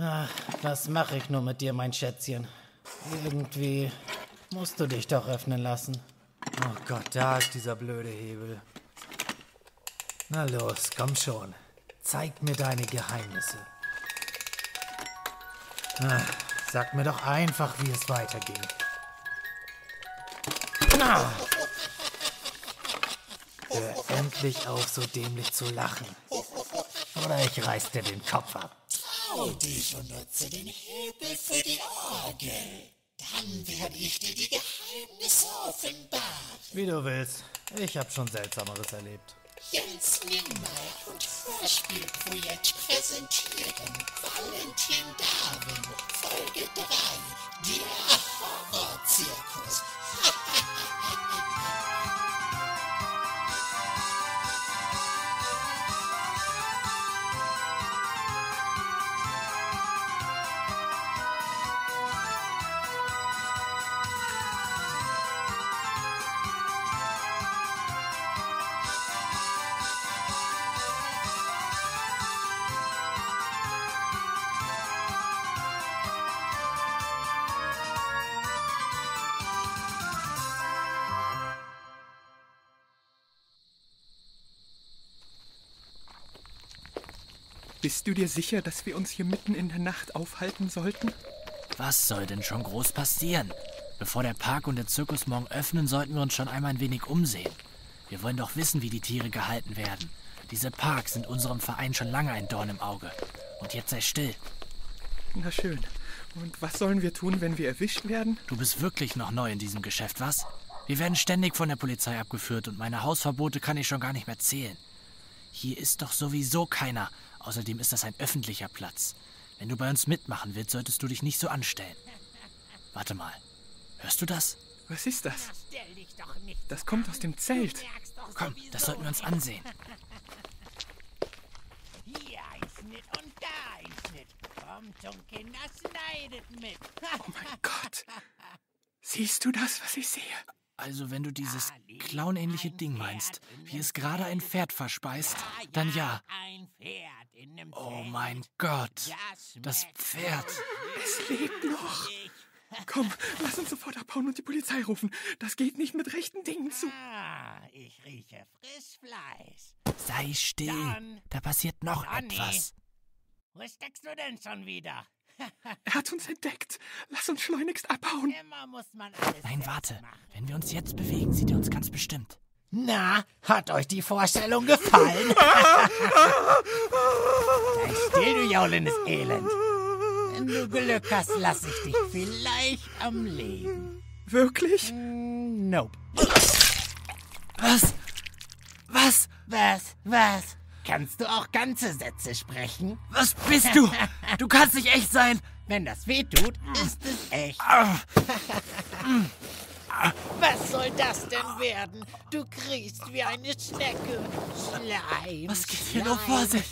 Ach, was mache ich nur mit dir, mein Schätzchen? Irgendwie musst du dich doch öffnen lassen. Oh Gott, da ist dieser blöde Hebel. Na los, komm schon. Zeig mir deine Geheimnisse. Sag mir doch einfach, wie es weiterging. Hör endlich auf, so dämlich zu lachen. Oder ich reiß dir den Kopf ab. Trau dich und nutze den Hebel für die Orgel. Dann werde ich dir die Geheimnisse offenbaren. Wie du willst. Ich hab schon Seltsameres erlebt. Jens Niemeyer und Hörspielprojekt präsentieren Valentin Darwin, Folge 3, der Horrorzirkus. Bist du dir sicher, dass wir uns hier mitten in der Nacht aufhalten sollten? Was soll denn schon groß passieren? Bevor der Park und der Zirkus morgen öffnen, sollten wir uns schon einmal ein wenig umsehen. Wir wollen doch wissen, wie die Tiere gehalten werden. Diese Parks sind unserem Verein schon lange ein Dorn im Auge. Und jetzt sei still. Na schön. Und was sollen wir tun, wenn wir erwischt werden? Du bist wirklich noch neu in diesem Geschäft, was? Wir werden ständig von der Polizei abgeführt und meine Hausverbote kann ich schon gar nicht mehr zählen. Hier ist doch sowieso keiner. Außerdem ist das ein öffentlicher Platz. Wenn du bei uns mitmachen willst, solltest du dich nicht so anstellen. Warte mal. Hörst du das? Was ist das? Das kommt aus dem Zelt. Komm, das sollten wir uns ansehen. Hier ein Schnitt und da ein Schnitt. Kommt schon, Kinder, schneidet mit. Oh mein Gott. Siehst du das, was ich sehe? Also wenn du dieses clownähnliche Ding meinst, wie es gerade ein Pferd verspeist, dann ja. Ein Pferd in nem Oh Zelt. mein Gott, das Pferd. Es lebt noch. Komm, lass uns sofort abhauen und die Polizei rufen. Das geht nicht mit rechten Dingen zu. Ich rieche Frischfleisch. Sei still, Dann- da passiert noch Johnny. etwas. Wo steckst du denn schon wieder? Er hat uns entdeckt. Lass uns schleunigst abhauen. Immer muss man alles Nein, selbst warte, machen. wenn wir uns jetzt bewegen, sieht er uns ganz bestimmt. Na, hat euch die Vorstellung gefallen? Sei still, du jaulendes Elend. Wenn du Glück hast, lass ich dich vielleicht am Leben. Wirklich? Nope. Was? Was? Was? Kannst du auch ganze Sätze sprechen? Was bist du? Du kannst nicht echt sein. Wenn das weh tut, ist es echt. Was soll das denn werden? Du kriechst wie eine Schnecke. Schleim. Was geht hier nur vor sich?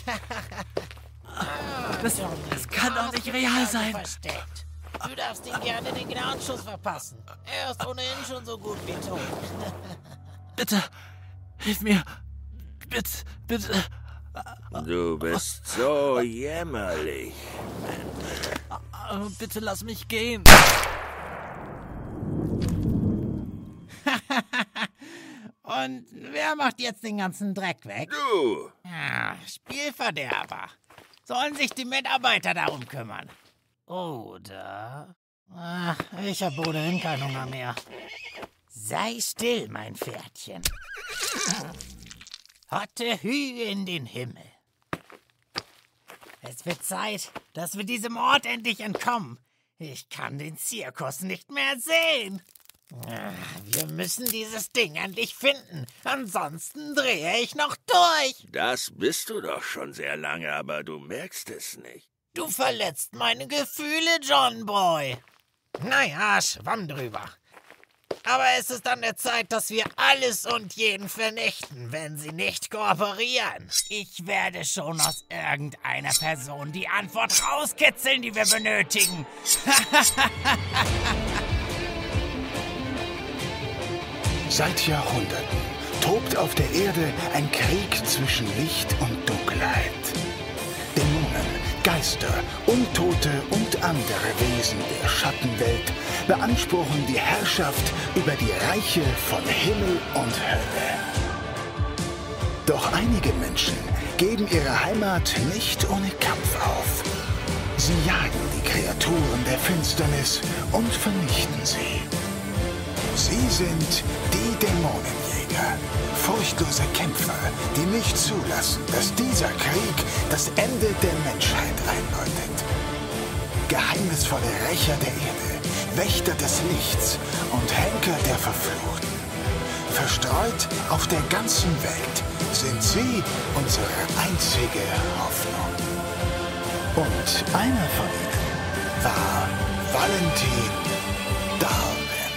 Das kann doch nicht real sein. Versteckt. Du darfst ihm gerne den Gnadschuss verpassen. Er ist ohnehin schon so gut wie tot. Bitte, hilf mir. Bitte. Du bist so jämmerlich. Bitte lass mich gehen. Und wer macht jetzt den ganzen Dreck weg? Du! Spielverderber. Sollen sich die Mitarbeiter darum kümmern? Oder? Ach, ich hab ohnehin keinen Hunger mehr. Sei still, mein Pferdchen. Hotte Hü in den Himmel. Es wird Zeit, dass wir diesem Ort endlich entkommen. Ich kann den Zirkus nicht mehr sehen. Wir müssen dieses Ding endlich finden. Ansonsten drehe ich noch durch. Das bist du doch schon sehr lange, aber du merkst es nicht. Du verletzt meine Gefühle, John Boy. Naja, schwamm drüber. Aber es ist an der Zeit, dass wir alles und jeden vernichten, wenn sie nicht kooperieren. Ich werde schon aus irgendeiner Person die Antwort rauskitzeln, die wir benötigen. Seit Jahrhunderten tobt auf der Erde ein Krieg zwischen Licht und Dunkelheit. Dämonen, Geister, Untote und andere Wesen der Schattenwelt beanspruchen die Herrschaft über die Reiche von Himmel und Hölle. Doch einige Menschen geben ihre Heimat nicht ohne Kampf auf. Sie jagen die Kreaturen der Finsternis und vernichten sie. Sie sind die Dämonenjäger, furchtlose Kämpfer, die nicht zulassen, dass dieser Krieg das Ende der Menschheit einläutet. Geheimnisvolle Rächer der Erde, Wächter des Lichts und Henker der Verfluchten. Verstreut auf der ganzen Welt sind sie unsere einzige Hoffnung. Und einer von ihnen war Valentin Darwin.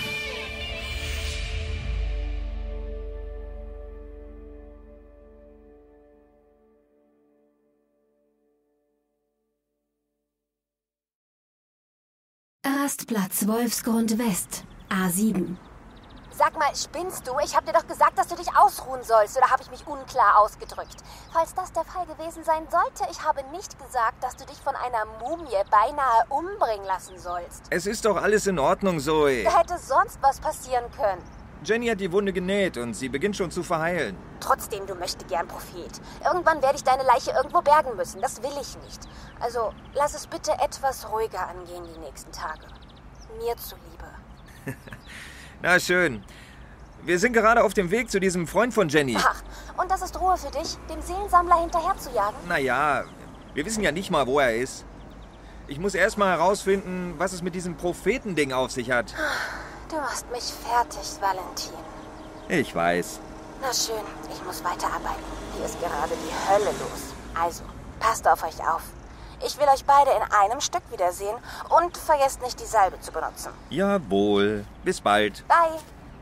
Rastplatz Wolfsgrund West, A7. Sag mal, spinnst du? Ich hab dir doch gesagt, dass du dich ausruhen sollst, oder habe ich mich unklar ausgedrückt? Falls das der Fall gewesen sein sollte, ich habe nicht gesagt, dass du dich von einer Mumie beinahe umbringen lassen sollst. Es ist doch alles in Ordnung, Zoe. Da hätte sonst was passieren können. Jenny hat die Wunde genäht und sie beginnt schon zu verheilen. Trotzdem, du möchtest gern Prophet. Irgendwann werde ich deine Leiche irgendwo bergen müssen. Das will ich nicht. Also, lass es bitte etwas ruhiger angehen die nächsten Tage. Mir zuliebe. Na schön. Wir sind gerade auf dem Weg zu diesem Freund von Jenny. Ach, und das ist Ruhe für dich, dem Seelensammler hinterher zu jagen? Naja, wir wissen ja nicht mal, wo er ist. Ich muss erst mal herausfinden, was es mit diesem Prophetending auf sich hat. Du machst mich fertig, Valentin. Ich weiß. Na schön, ich muss weiterarbeiten. Hier ist gerade die Hölle los. Also, passt auf euch auf. Ich will euch beide in einem Stück wiedersehen und vergesst nicht, die Salbe zu benutzen. Jawohl. Bis bald. Bye.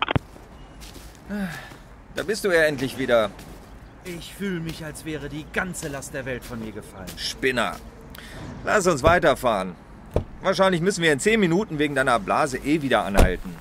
Da bist du ja endlich wieder. Ich fühle mich, als wäre die ganze Last der Welt von mir gefallen. Spinner. Lass uns weiterfahren. Wahrscheinlich müssen wir in 10 Minuten wegen deiner Blase wieder anhalten.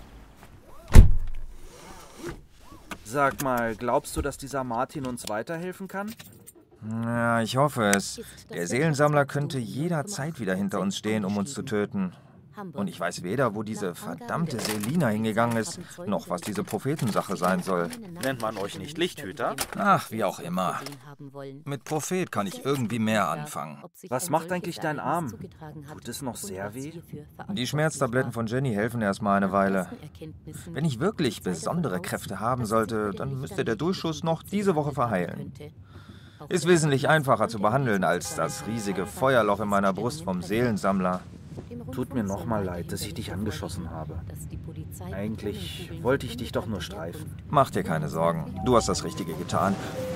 Sag mal, glaubst du, dass dieser Martin uns weiterhelfen kann? Ja, ich hoffe es. Der Seelensammler könnte jederzeit wieder hinter uns stehen, um uns zu töten. Und ich weiß weder, wo diese verdammte Selina hingegangen ist, noch was diese Prophetensache sein soll. Nennt man euch nicht Lichthüter? Ach, wie auch immer. Mit Prophet kann ich irgendwie mehr anfangen. Was macht eigentlich dein Arm? Tut es noch sehr weh? Die Schmerztabletten von Jenny helfen erstmal eine Weile. Wenn ich wirklich besondere Kräfte haben sollte, dann müsste der Durchschuss noch diese Woche verheilen. Ist wesentlich einfacher zu behandeln als das riesige Feuerloch in meiner Brust vom Seelensammler. Tut mir nochmal leid, dass ich dich angeschossen habe. Eigentlich wollte ich dich doch nur streifen. Mach dir keine Sorgen. Du hast das Richtige getan.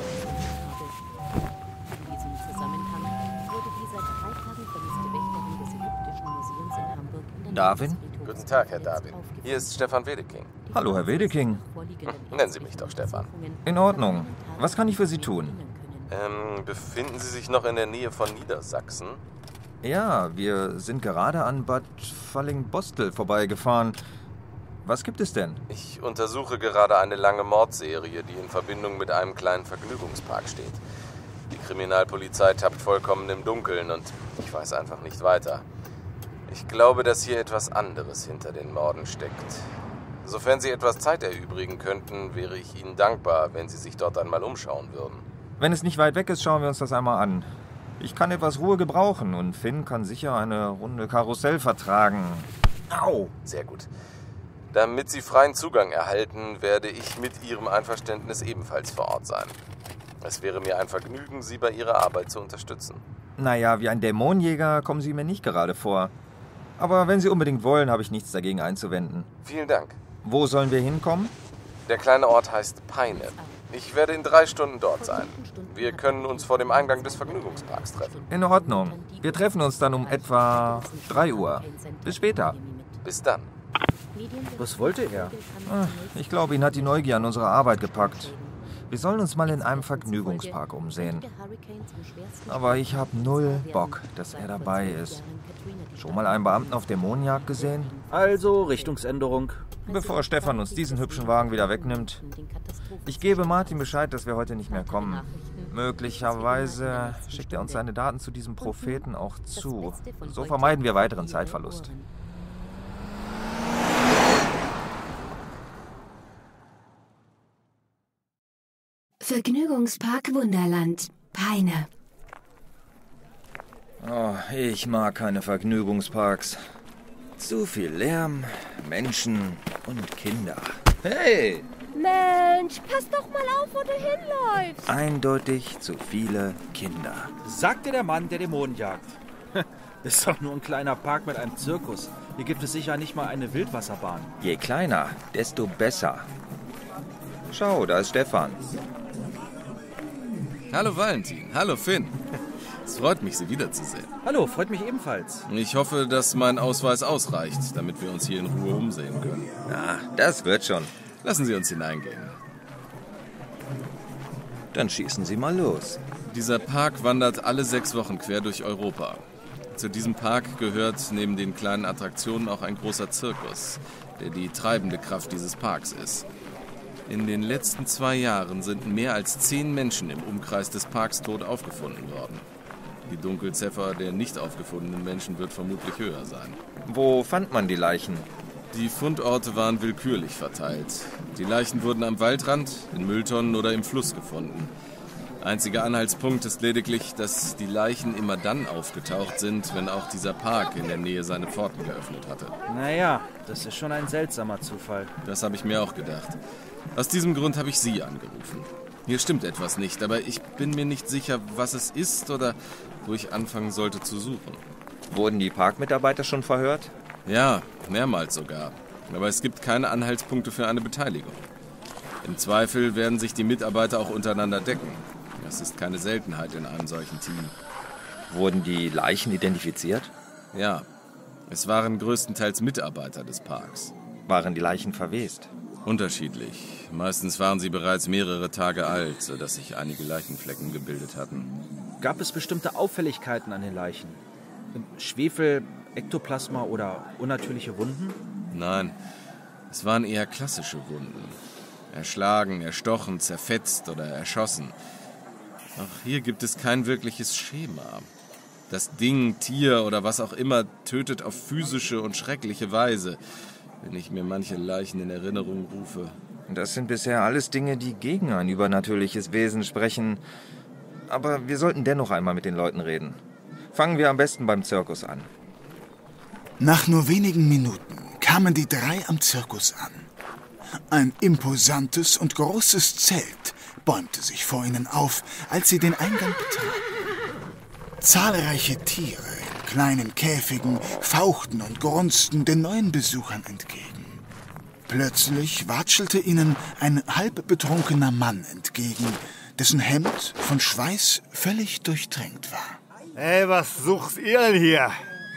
Darwin? Guten Tag, Herr Darwin. Hier ist Stefan Wedeking. Hallo, Herr Wedeking. Nennen Sie mich doch Stefan. In Ordnung. Was kann ich für Sie tun? Befinden Sie sich noch in der Nähe von Niedersachsen? Ja, wir sind gerade an Bad Fallingbostel vorbeigefahren. Was gibt es denn? Ich untersuche gerade eine lange Mordserie, die in Verbindung mit einem kleinen Vergnügungspark steht. Die Kriminalpolizei tappt vollkommen im Dunkeln und ich weiß einfach nicht weiter. Ich glaube, dass hier etwas anderes hinter den Morden steckt. Sofern Sie etwas Zeit erübrigen könnten, wäre ich Ihnen dankbar, wenn Sie sich dort einmal umschauen würden. Wenn es nicht weit weg ist, schauen wir uns das einmal an. Ich kann etwas Ruhe gebrauchen und Finn kann sicher eine Runde Karussell vertragen. Au! Sehr gut. Damit Sie freien Zugang erhalten, werde ich mit Ihrem Einverständnis ebenfalls vor Ort sein. Es wäre mir ein Vergnügen, Sie bei Ihrer Arbeit zu unterstützen. Naja, wie ein Dämonenjäger kommen Sie mir nicht gerade vor. Aber wenn Sie unbedingt wollen, habe ich nichts dagegen einzuwenden. Vielen Dank. Wo sollen wir hinkommen? Der kleine Ort heißt Peine. Ich werde in 3 Stunden dort sein. Wir können uns vor dem Eingang des Vergnügungsparks treffen. In Ordnung. Wir treffen uns dann um etwa 3 Uhr. Bis später. Bis dann. Was wollte er? Ich glaube, ihn hat die Neugier an unsere Arbeit gepackt. Wir sollen uns mal in einem Vergnügungspark umsehen. Aber ich habe null Bock, dass er dabei ist. Schon mal einen Beamten auf Dämonenjagd gesehen? Also Richtungsänderung. Bevor Stefan uns diesen hübschen Wagen wieder wegnimmt. Ich gebe Martin Bescheid, dass wir heute nicht mehr kommen. Möglicherweise schickt er uns seine Daten zu diesem Propheten auch zu. So vermeiden wir weiteren Zeitverlust. Vergnügungspark Wunderland, Peine. Oh, ich mag keine Vergnügungsparks. Zu viel Lärm, Menschen und Kinder. Hey! Mensch, pass doch mal auf, wo du hinläufst. Eindeutig zu viele Kinder. Sagt dir der Mann, der Dämonen jagt. Ist doch nur ein kleiner Park mit einem Zirkus. Hier gibt es sicher nicht mal eine Wildwasserbahn. Je kleiner, desto besser. Schau, da ist Stefan. Hallo Valentin, hallo Finn. Es freut mich, Sie wiederzusehen. Hallo, freut mich ebenfalls. Ich hoffe, dass mein Ausweis ausreicht, damit wir uns hier in Ruhe umsehen können. Na, das wird schon. Lassen Sie uns hineingehen. Dann schießen Sie mal los. Dieser Park wandert alle 6 Wochen quer durch Europa. Zu diesem Park gehört neben den kleinen Attraktionen auch ein großer Zirkus, der die treibende Kraft dieses Parks ist. In den letzten 2 Jahren sind mehr als 10 Menschen im Umkreis des Parks tot aufgefunden worden. Die Dunkelziffer der nicht aufgefundenen Menschen wird vermutlich höher sein. Wo fand man die Leichen? Die Fundorte waren willkürlich verteilt. Die Leichen wurden am Waldrand, in Mülltonnen oder im Fluss gefunden. Einziger Anhaltspunkt ist lediglich, dass die Leichen immer dann aufgetaucht sind, wenn auch dieser Park in der Nähe seine Pforten geöffnet hatte. Naja, das ist schon ein seltsamer Zufall. Das habe ich mir auch gedacht. Aus diesem Grund habe ich Sie angerufen. Hier stimmt etwas nicht, aber ich bin mir nicht sicher, was es ist oder wo ich anfangen sollte zu suchen. Wurden die Parkmitarbeiter schon verhört? Ja, mehrmals sogar. Aber es gibt keine Anhaltspunkte für eine Beteiligung. Im Zweifel werden sich die Mitarbeiter auch untereinander decken. Das ist keine Seltenheit in einem solchen Team. Wurden die Leichen identifiziert? Ja, es waren größtenteils Mitarbeiter des Parks. Waren die Leichen verwest? Unterschiedlich. Meistens waren sie bereits mehrere Tage alt, sodass sich einige Leichenflecken gebildet hatten. Gab es bestimmte Auffälligkeiten an den Leichen? Schwefel, Ektoplasma oder unnatürliche Wunden? Nein, es waren eher klassische Wunden. Erschlagen, erstochen, zerfetzt oder erschossen. Auch hier gibt es kein wirkliches Schema. Das Ding, Tier oder was auch immer tötet auf physische und schreckliche Weise, wenn ich mir manche Leichen in Erinnerung rufe. Das sind bisher alles Dinge, die gegen ein übernatürliches Wesen sprechen. Aber wir sollten dennoch einmal mit den Leuten reden. Fangen wir am besten beim Zirkus an. Nach nur wenigen Minuten kamen die 3 am Zirkus an. Ein imposantes und großes Zelt bäumte sich vor ihnen auf, als sie den Eingang betraten. Zahlreiche Tiere in kleinen Käfigen fauchten und grunzten den neuen Besuchern entgegen. Plötzlich watschelte ihnen ein halb betrunkener Mann entgegen, dessen Hemd von Schweiß völlig durchtränkt war. Hey, was sucht ihr denn hier?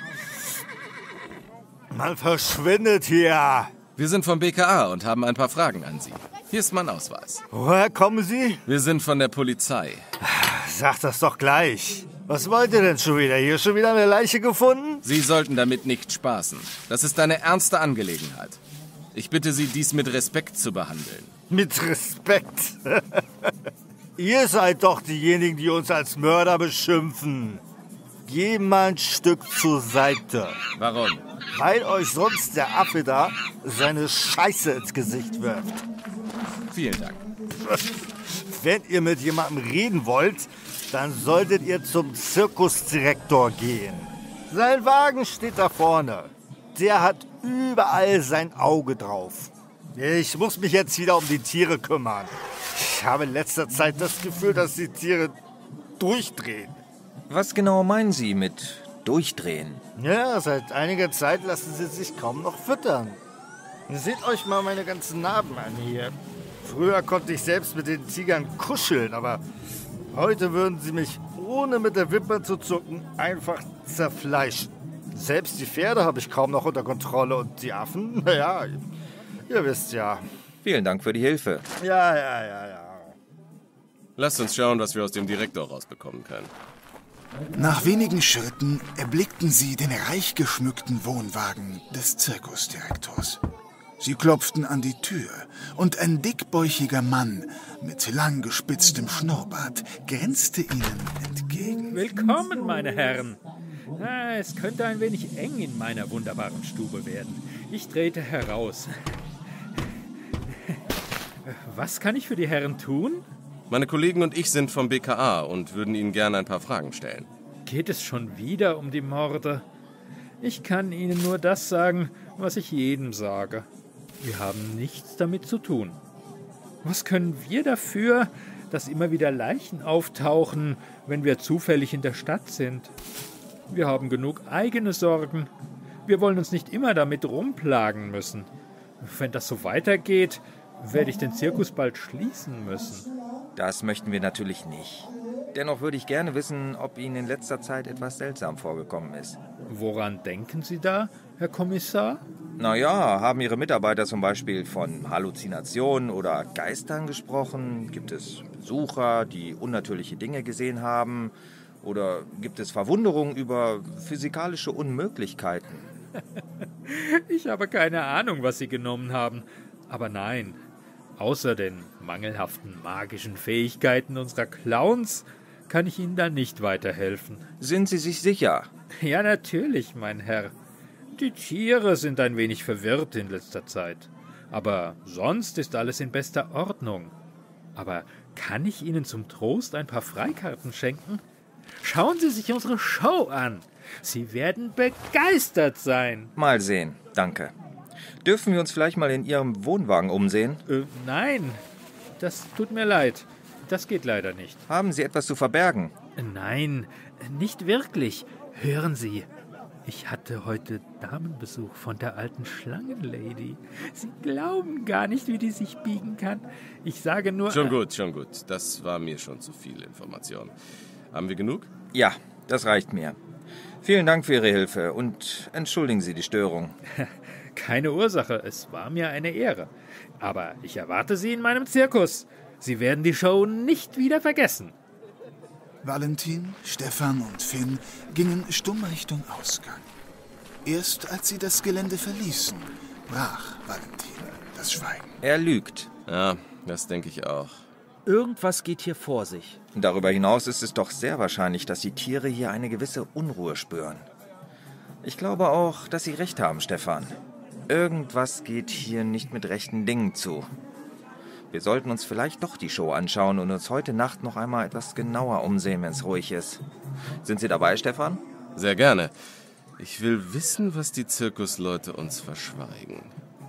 Man verschwindet hier. Wir sind vom BKA und haben ein paar Fragen an Sie. Hier ist mein Ausweis. Woher kommen Sie? Wir sind von der Polizei. Sag das doch gleich. Was wollt ihr denn schon wieder? Hier schon wieder eine Leiche gefunden? Sie sollten damit nicht spaßen. Das ist eine ernste Angelegenheit. Ich bitte Sie, dies mit Respekt zu behandeln. Mit Respekt? Ihr seid doch diejenigen, die uns als Mörder beschimpfen. Geh mal ein Stück zur Seite. Warum? Weil euch sonst der Affe da seine Scheiße ins Gesicht wirft. Vielen Dank. Wenn ihr mit jemandem reden wollt, dann solltet ihr zum Zirkusdirektor gehen. Sein Wagen steht da vorne. Der hat überall sein Auge drauf. Ich muss mich jetzt wieder um die Tiere kümmern. Ich habe in letzter Zeit das Gefühl, dass die Tiere durchdrehen. Was genau meinen Sie mit durchdrehen? Ja, seit einiger Zeit lassen sie sich kaum noch füttern. Seht euch mal meine ganzen Narben an hier. Früher konnte ich selbst mit den Tigern kuscheln, aber heute würden sie mich, ohne mit der Wimper zu zucken, einfach zerfleischen. Selbst die Pferde habe ich kaum noch unter Kontrolle und die Affen, naja, ihr wisst ja. Vielen Dank für die Hilfe. Ja. Lasst uns schauen, was wir aus dem Direktor rausbekommen können. Nach wenigen Schritten erblickten sie den reich geschmückten Wohnwagen des Zirkusdirektors. Sie klopften an die Tür, und ein dickbäuchiger Mann mit lang gespitztem Schnurrbart grinste ihnen entgegen. Willkommen, meine Herren. Es könnte ein wenig eng in meiner wunderbaren Stube werden. Ich trete heraus. Was kann ich für die Herren tun? Meine Kollegen und ich sind vom BKA und würden Ihnen gerne ein paar Fragen stellen. Geht es schon wieder um die Morde? Ich kann Ihnen nur das sagen, was ich jedem sage. Wir haben nichts damit zu tun. Was können wir dafür, dass immer wieder Leichen auftauchen, wenn wir zufällig in der Stadt sind? Wir haben genug eigene Sorgen. Wir wollen uns nicht immer damit rumplagen müssen. Wenn das so weitergeht, werde ich den Zirkus bald schließen müssen. Das möchten wir natürlich nicht. Dennoch würde ich gerne wissen, ob Ihnen in letzter Zeit etwas seltsam vorgekommen ist. Woran denken Sie da, Herr Kommissar? Naja, haben Ihre Mitarbeiter zum Beispiel von Halluzinationen oder Geistern gesprochen? Gibt es Besucher, die unnatürliche Dinge gesehen haben? Oder gibt es Verwunderung über physikalische Unmöglichkeiten? Ich habe keine Ahnung, was Sie genommen haben. Aber nein, außer den mangelhaften magischen Fähigkeiten unserer Clowns kann ich Ihnen da nicht weiterhelfen. Sind Sie sich sicher? Ja, natürlich, mein Herr. Die Tiere sind ein wenig verwirrt in letzter Zeit. Aber sonst ist alles in bester Ordnung. Aber kann ich Ihnen zum Trost ein paar Freikarten schenken? Schauen Sie sich unsere Show an. Sie werden begeistert sein. Mal sehen, danke. Dürfen wir uns vielleicht mal in Ihrem Wohnwagen umsehen? Nein, das tut mir leid. Das geht leider nicht. Haben Sie etwas zu verbergen? Nein, nicht wirklich. Hören Sie, ich hatte heute Damenbesuch von der alten Schlangenlady. Sie glauben gar nicht, wie die sich biegen kann. Ich sage nur... Schon gut. Das war mir schon zu viel Information. Haben wir genug? Ja, das reicht mir. Vielen Dank für Ihre Hilfe und entschuldigen Sie die Störung. Keine Ursache, es war mir eine Ehre. Aber ich erwarte Sie in meinem Zirkus. Sie werden die Show nicht wieder vergessen. Valentin, Stefan und Finn gingen stumm Richtung Ausgang. Erst als sie das Gelände verließen, brach Valentin das Schweigen. Er lügt. Ja, das denke ich auch. Irgendwas geht hier vor sich. Darüber hinaus ist es doch sehr wahrscheinlich, dass die Tiere hier eine gewisse Unruhe spüren. Ich glaube auch, dass Sie recht haben, Stefan. Irgendwas geht hier nicht mit rechten Dingen zu. Wir sollten uns vielleicht doch die Show anschauen und uns heute Nacht noch einmal etwas genauer umsehen, wenn es ruhig ist. Sind Sie dabei, Stefan? Sehr gerne. Ich will wissen, was die Zirkusleute uns verschweigen.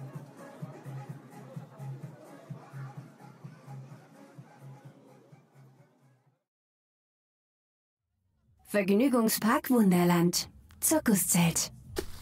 Vergnügungspark Wunderland. Zirkuszelt.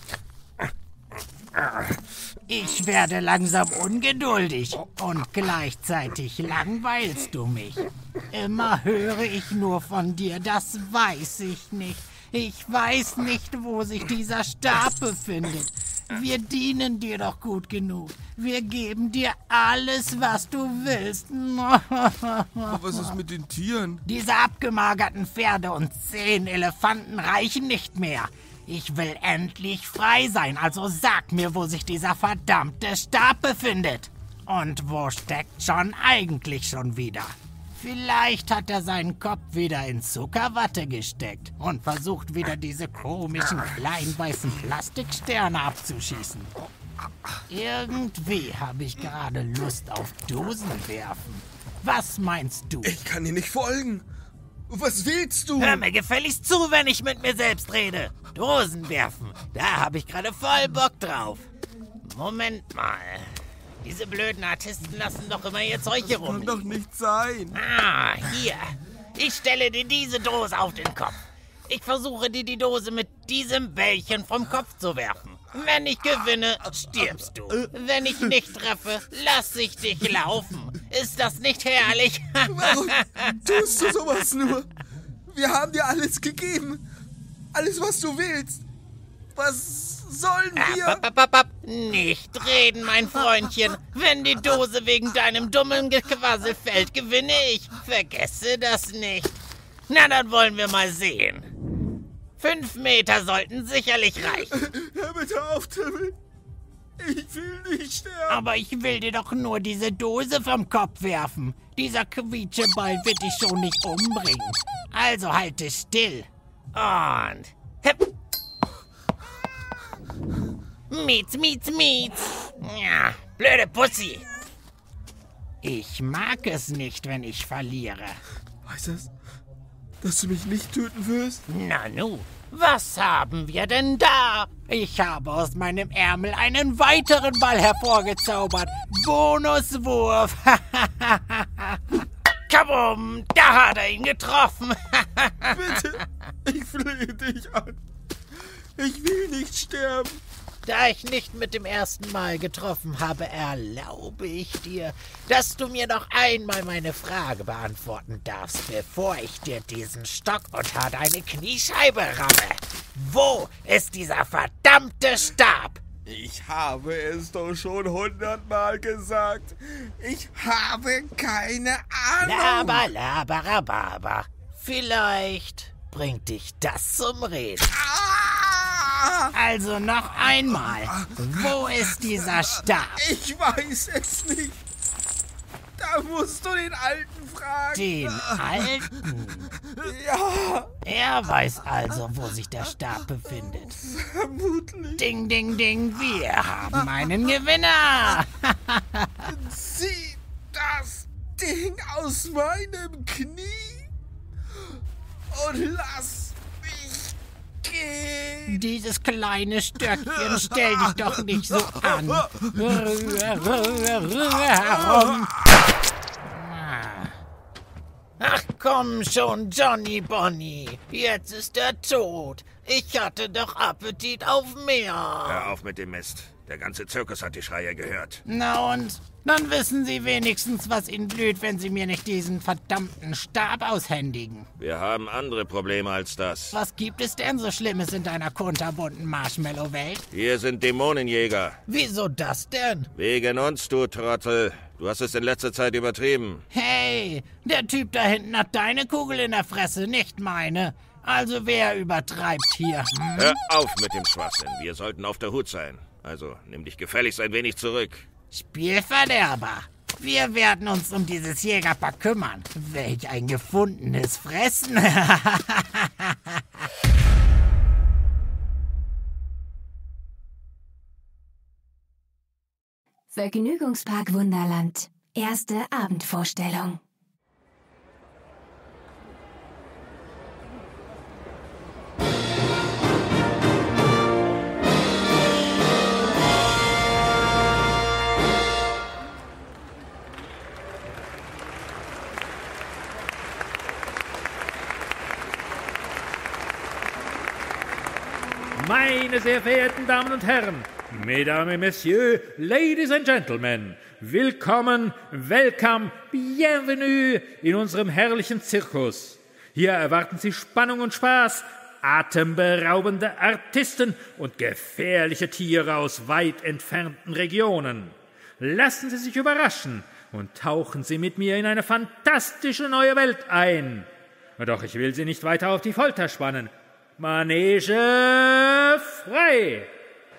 Ich werde langsam ungeduldig und gleichzeitig langweilst du mich. Immer höre ich nur von dir, das weiß ich nicht. Ich weiß nicht, wo sich dieser Stab befindet. Wir dienen dir doch gut genug. Wir geben dir alles, was du willst. Aber was ist mit den Tieren? Diese abgemagerten Pferde und 10 Elefanten reichen nicht mehr. Ich will endlich frei sein, also sag mir, wo sich dieser verdammte Stab befindet. Und wo steckt John eigentlich schon wieder? Vielleicht hat er seinen Kopf wieder in Zuckerwatte gesteckt und versucht wieder diese komischen kleinen weißen Plastiksterne abzuschießen. Irgendwie habe ich gerade Lust auf Dosenwerfen. Was meinst du? Ich kann dir nicht folgen. Was willst du? Hör mir gefälligst zu, wenn ich mit mir selbst rede. Dosen werfen, da habe ich gerade voll Bock drauf. Moment mal. Diese blöden Artisten lassen doch immer ihr Zeug hier rum. Das kann doch nicht sein. Ah, hier. Ich stelle dir diese Dose auf den Kopf. Ich versuche dir die Dose mit diesem Bällchen vom Kopf zu werfen. Wenn ich gewinne, stirbst du. Wenn ich nicht treffe, lass ich dich laufen. Ist das nicht herrlich? Warum tust du sowas nur? Wir haben dir alles gegeben. Alles, was du willst. Was sollen wir? Nicht reden, mein Freundchen. Wenn die Dose wegen deinem dummen Gequassel fällt, gewinne ich. Vergesse das nicht. Na, dann wollen wir mal sehen. 5 Meter sollten sicherlich reichen. Hör bitte auf, Timmel. Ich will nicht sterben. Aber ich will dir doch nur diese Dose vom Kopf werfen. Dieser Quietscheball wird dich schon nicht umbringen. Also halte still. Und hip. Mietz. Ja, blöde Pussy. Ich mag es nicht, wenn ich verliere. Heißt das, dass du mich nicht töten wirst? Nanu, was haben wir denn da? Ich habe aus meinem Ärmel einen weiteren Ball hervorgezaubert. Bonuswurf. Kabum, da hat er ihn getroffen. Bitte, ich flehe dich an. Ich will nicht sterben. Da ich nicht mit dem ersten Mal getroffen habe, erlaube ich dir, dass du mir noch einmal meine Frage beantworten darfst, bevor ich dir diesen Stock unter deine Kniescheibe ramme. Wo ist dieser verdammte Stab? Ich habe es doch schon 100-mal gesagt. Ich habe keine Ahnung. Laber. Vielleicht bringt dich das zum Reden. Also noch einmal. Wo ist dieser Stab? Ich weiß es nicht. Da musst du den Alten fragen. Den Alten? Ja. Er weiß also, wo sich der Stab befindet. Vermutlich. Ding, wir haben einen Gewinner. Zieh das Ding aus meinem Knie und lass mich gehen. Dieses kleine Stöckchen, stell dich doch nicht so an. Rühr herum. Ach komm schon, Johnny Bonny. Jetzt ist er tot. Ich hatte doch Appetit auf mehr. Hör auf mit dem Mist. Der ganze Zirkus hat die Schreie gehört. Na und? Dann wissen Sie wenigstens, was Ihnen blüht, wenn Sie mir nicht diesen verdammten Stab aushändigen. Wir haben andere Probleme als das. Was gibt es denn so Schlimmes in deiner kunterbunten Marshmallow-Welt? Hier sind Dämonenjäger. Wieso das denn? Wegen uns, du Trottel. Du hast es in letzter Zeit übertrieben. Hey, der Typ da hinten hat deine Kugel in der Fresse, nicht meine. Also wer übertreibt hier? Hör auf mit dem Schwachsinn. Wir sollten auf der Hut sein. Also nimm dich gefälligst ein wenig zurück. Spielverderber. Wir werden uns um dieses Jägerpack kümmern. Welch ein gefundenes Fressen. Vergnügungspark Wunderland. Erste Abendvorstellung. Meine sehr verehrten Damen und Herren, Mesdames et Messieurs, Ladies and Gentlemen, willkommen, welcome, bienvenue in unserem herrlichen Zirkus. Hier erwarten Sie Spannung und Spaß, atemberaubende Artisten und gefährliche Tiere aus weit entfernten Regionen. Lassen Sie sich überraschen und tauchen Sie mit mir in eine fantastische neue Welt ein. Doch ich will Sie nicht weiter auf die Folter spannen. Manege frei!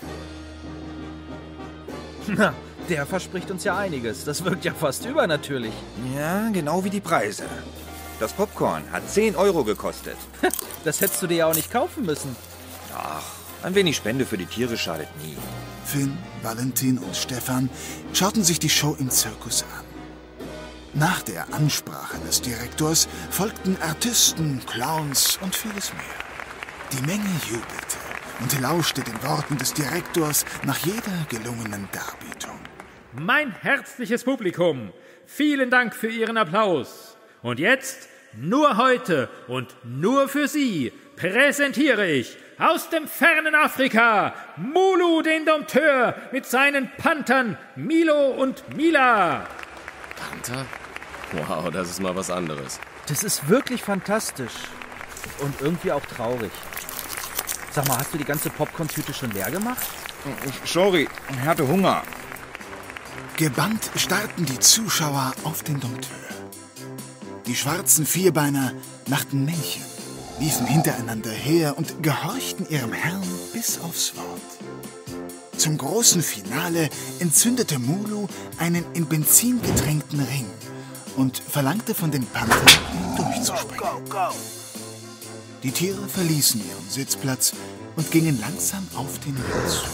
Na, der verspricht uns ja einiges. Das wirkt ja fast übernatürlich. Ja, genau wie die Preise. Das Popcorn hat 10 € gekostet. Das hättest du dir ja auch nicht kaufen müssen. Ach, ein wenig Spende für die Tiere schadet nie. Finn, Valentin und Stefan schauten sich die Show im Zirkus an. Nach der Ansprache des Direktors folgten Artisten, Clowns und vieles mehr. Die Menge jubelte und lauschte den Worten des Direktors nach jeder gelungenen Darbietung. Mein herzliches Publikum, vielen Dank für Ihren Applaus. Und jetzt, nur heute und nur für Sie, präsentiere ich aus dem fernen Afrika Mulu den Dompteur mit seinen Panthern Milo und Mila. Panther? Wow, das ist mal was anderes. Das ist wirklich fantastisch. Und irgendwie auch traurig. Sag mal, hast du die ganze Popcorn-Tüte schon leer gemacht? Sorry, ich hatte Hunger. Gebannt starrten die Zuschauer auf den Dompteur. Die schwarzen Vierbeiner machten Männchen, liefen hintereinander her und gehorchten ihrem Herrn bis aufs Wort. Zum großen Finale entzündete Mulu einen in Benzin getränkten Ring und verlangte von den Panthern, durchzuspringen. Die Tiere verließen ihren Sitzplatz und gingen langsam auf den Ring zu.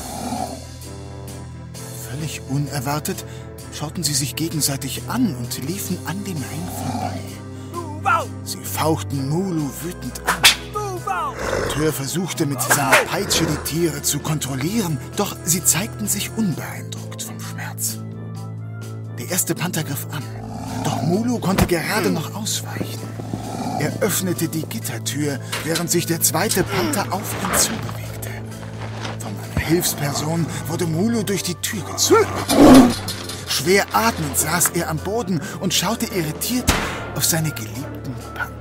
Völlig unerwartet schauten sie sich gegenseitig an und liefen an dem Ring vorbei. Sie fauchten Mulu wütend an. Der Tür versuchte mit seiner Peitsche die Tiere zu kontrollieren, doch sie zeigten sich unbeeindruckt vom Schmerz. Der erste Panther griff an, doch Mulu konnte gerade noch ausweichen. Er öffnete die Gittertür, während sich der zweite Panther auf ihn zubewegte. Von einer Hilfsperson wurde Mulu durch die Tür gezogen. Schwer atmend saß er am Boden und schaute irritiert auf seine geliebten Panther.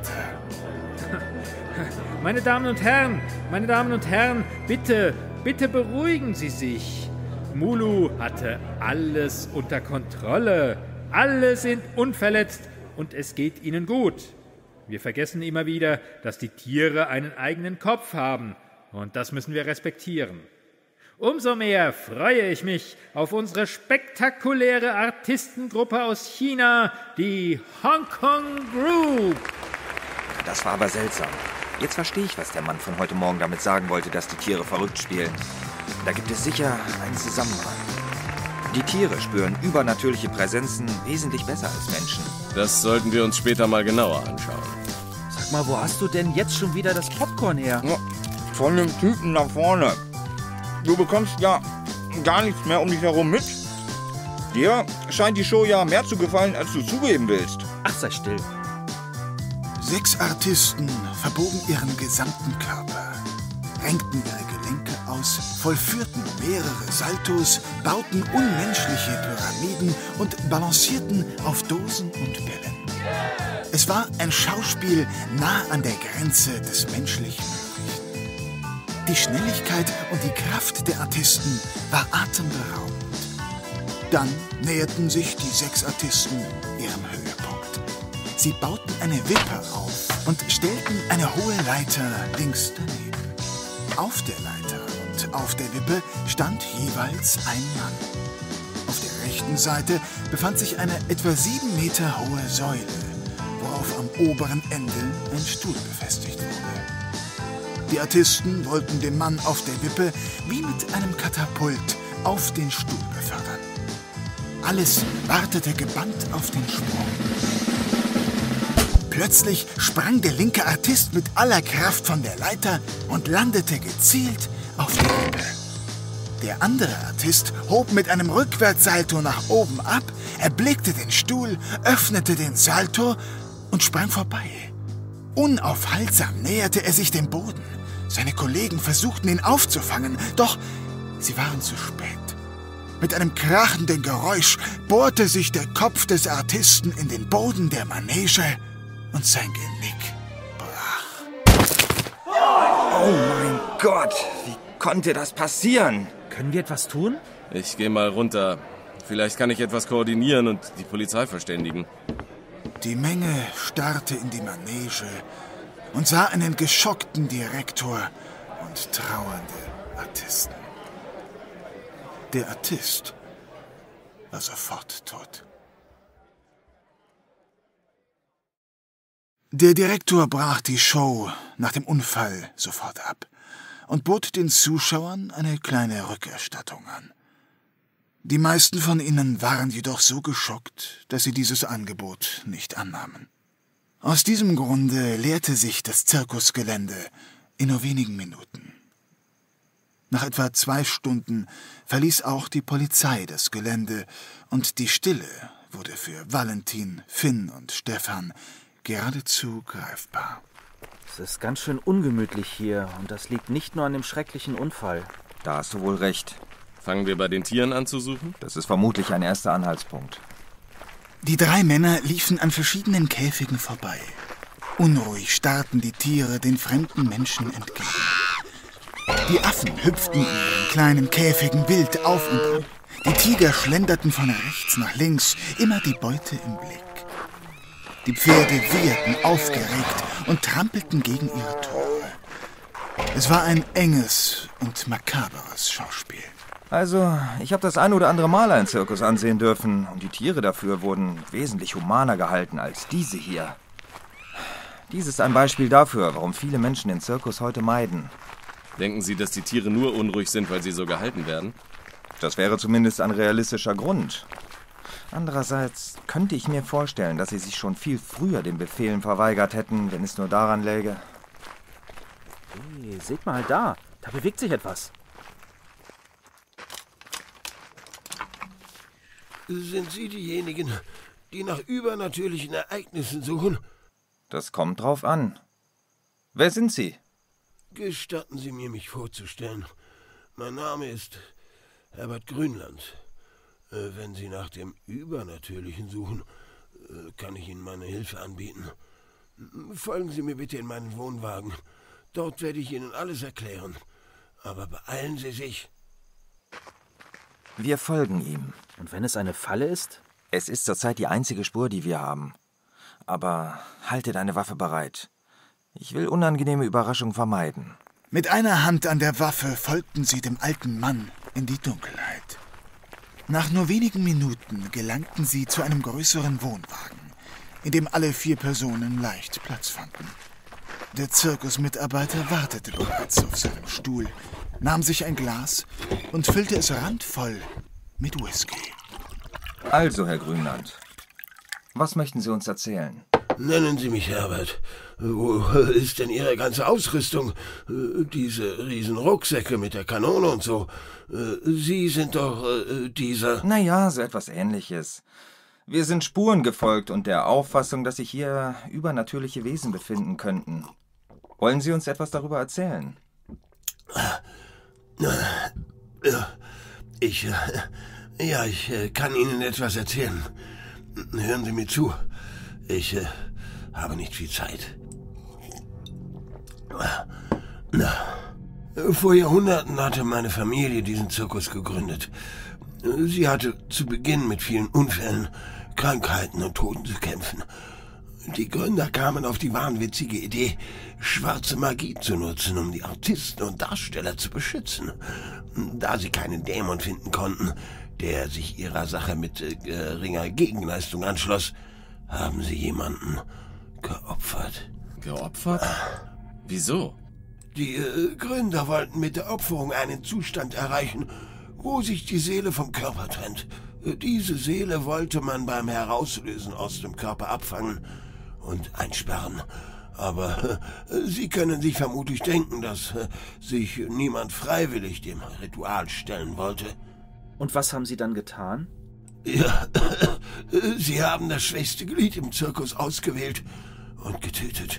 Meine Damen und Herren, bitte beruhigen Sie sich. Mulu hatte alles unter Kontrolle. Alle sind unverletzt und es geht ihnen gut. Wir vergessen immer wieder, dass die Tiere einen eigenen Kopf haben und das müssen wir respektieren. Umso mehr freue ich mich auf unsere spektakuläre Artistengruppe aus China, die Hong Kong Group. Das war aber seltsam. Jetzt verstehe ich, was der Mann von heute Morgen damit sagen wollte, dass die Tiere verrückt spielen. Da gibt es sicher einen Zusammenhang. Die Tiere spüren übernatürliche Präsenzen wesentlich besser als Menschen. Das sollten wir uns später mal genauer anschauen. Sag mal, wo hast du denn jetzt schon wieder das Popcorn her? Ja, von dem Typen da vorne. Du bekommst ja gar nichts mehr um dich herum mit. Dir scheint die Show ja mehr zu gefallen, als du zugeben willst. Ach, sei still. 6 Artisten verbogen ihren gesamten Körper, renkten ihre Gelenke aus, vollführten mehrere Saltos, bauten unmenschliche Pyramiden und balancierten auf Dosen und Bällen. Es war ein Schauspiel nah an der Grenze des menschlichen Möglichen. Die Schnelligkeit und die Kraft der Artisten war atemberaubend. Dann näherten sich die 6 Artisten ihrem Höhepunkt. Sie bauten eine Wippe auf und stellten eine hohe Leiter links daneben. Auf der Leiter und auf der Wippe stand jeweils ein Mann. Auf der rechten Seite befand sich eine etwa 7 Meter hohe Säule, worauf am oberen Ende ein Stuhl befestigt wurde. Die Artisten wollten den Mann auf der Wippe wie mit einem Katapult auf den Stuhl befördern. Alles wartete gebannt auf den Sprung. Plötzlich sprang der linke Artist mit aller Kraft von der Leiter und landete gezielt auf der Wippe. Der andere Artist hob mit einem Rückwärtssalto nach oben ab, erblickte den Stuhl, öffnete den Salto und sprang vorbei. Unaufhaltsam näherte er sich dem Boden. Seine Kollegen versuchten ihn aufzufangen, doch sie waren zu spät. Mit einem krachenden Geräusch bohrte sich der Kopf des Artisten in den Boden der Manege und sein Genick brach. Oh mein Gott, wie konnte das passieren? Können wir etwas tun? Ich gehe mal runter. Vielleicht kann ich etwas koordinieren und die Polizei verständigen. Die Menge starrte in die Manege und sah einen geschockten Direktor und trauernde Artisten. Der Artist war sofort tot. Der Direktor brach die Show nach dem Unfall sofort ab und bot den Zuschauern eine kleine Rückerstattung an. Die meisten von ihnen waren jedoch so geschockt, dass sie dieses Angebot nicht annahmen. Aus diesem Grunde leerte sich das Zirkusgelände in nur wenigen Minuten. Nach etwa 2 Stunden verließ auch die Polizei das Gelände und die Stille wurde für Valentin, Finn und Stefan geradezu greifbar. Es ist ganz schön ungemütlich hier und das liegt nicht nur an dem schrecklichen Unfall. Da hast du wohl recht. Fangen wir bei den Tieren an zu suchen? Das ist vermutlich ein erster Anhaltspunkt. Die 3 Männer liefen an verschiedenen Käfigen vorbei. Unruhig starrten die Tiere den fremden Menschen entgegen. Die Affen hüpften in ihren kleinen Käfigen wild auf und ab. Die Tiger schlenderten von rechts nach links, immer die Beute im Blick. Die Pferde wieherten aufgeregt und trampelten gegen ihre Tore. Es war ein enges und makaberes Schauspiel. Also, ich habe das ein oder andere Mal einen Zirkus ansehen dürfen und die Tiere dafür wurden wesentlich humaner gehalten als diese hier. Dies ist ein Beispiel dafür, warum viele Menschen den Zirkus heute meiden. Denken Sie, dass die Tiere nur unruhig sind, weil sie so gehalten werden? Das wäre zumindest ein realistischer Grund. Andererseits könnte ich mir vorstellen, dass sie sich schon viel früher den Befehlen verweigert hätten, wenn es nur daran läge. Hey, seht mal da bewegt sich etwas. Sind Sie diejenigen, die nach übernatürlichen Ereignissen suchen? Das kommt drauf an. Wer sind Sie? Gestatten Sie mir, mich vorzustellen. Mein Name ist Herbert Grünland. Wenn Sie nach dem Übernatürlichen suchen, kann ich Ihnen meine Hilfe anbieten. Folgen Sie mir bitte in meinen Wohnwagen. Dort werde ich Ihnen alles erklären. Aber beeilen Sie sich. Wir folgen ihm. Und wenn es eine Falle ist? Es ist zurzeit die einzige Spur, die wir haben. Aber halte deine Waffe bereit. Ich will unangenehme Überraschungen vermeiden. Mit einer Hand an der Waffe folgten sie dem alten Mann in die Dunkelheit. Nach nur wenigen Minuten gelangten sie zu einem größeren Wohnwagen, in dem alle 4 Personen leicht Platz fanden. Der Zirkusmitarbeiter wartete bereits auf seinem Stuhl, nahm sich ein Glas und füllte es randvoll mit Whisky. Also, Herr Grünland, was möchten Sie uns erzählen? Nennen Sie mich Herbert. Wo ist denn Ihre ganze Ausrüstung? Diese riesen Rucksäcke mit der Kanone und so. Sie sind doch dieser... Naja, so etwas Ähnliches. Wir sind Spuren gefolgt und der Auffassung, dass sich hier übernatürliche Wesen befinden könnten. Wollen Sie uns etwas darüber erzählen? Ich kann Ihnen etwas erzählen. Hören Sie mir zu. Ich habe nicht viel Zeit. Vor Jahrhunderten hatte meine Familie diesen Zirkus gegründet. Sie hatte zu Beginn mit vielen Unfällen, Krankheiten und Toten zu kämpfen. Die Gründer kamen auf die wahnwitzige Idee, schwarze Magie zu nutzen, um die Artisten und Darsteller zu beschützen. Da sie keinen Dämon finden konnten, der sich ihrer Sache mit geringer Gegenleistung anschloss, haben sie jemanden geopfert. Geopfert? Wieso? Die Gründer wollten mit der Opferung einen Zustand erreichen, wo sich die Seele vom Körper trennt. Diese Seele wollte man beim Herauslösen aus dem Körper abfangen und einsperren. Aber Sie können sich vermutlich denken, dass sich niemand freiwillig dem Ritual stellen wollte. Und was haben Sie dann getan? Ja, Sie haben das schwächste Glied im Zirkus ausgewählt und getötet.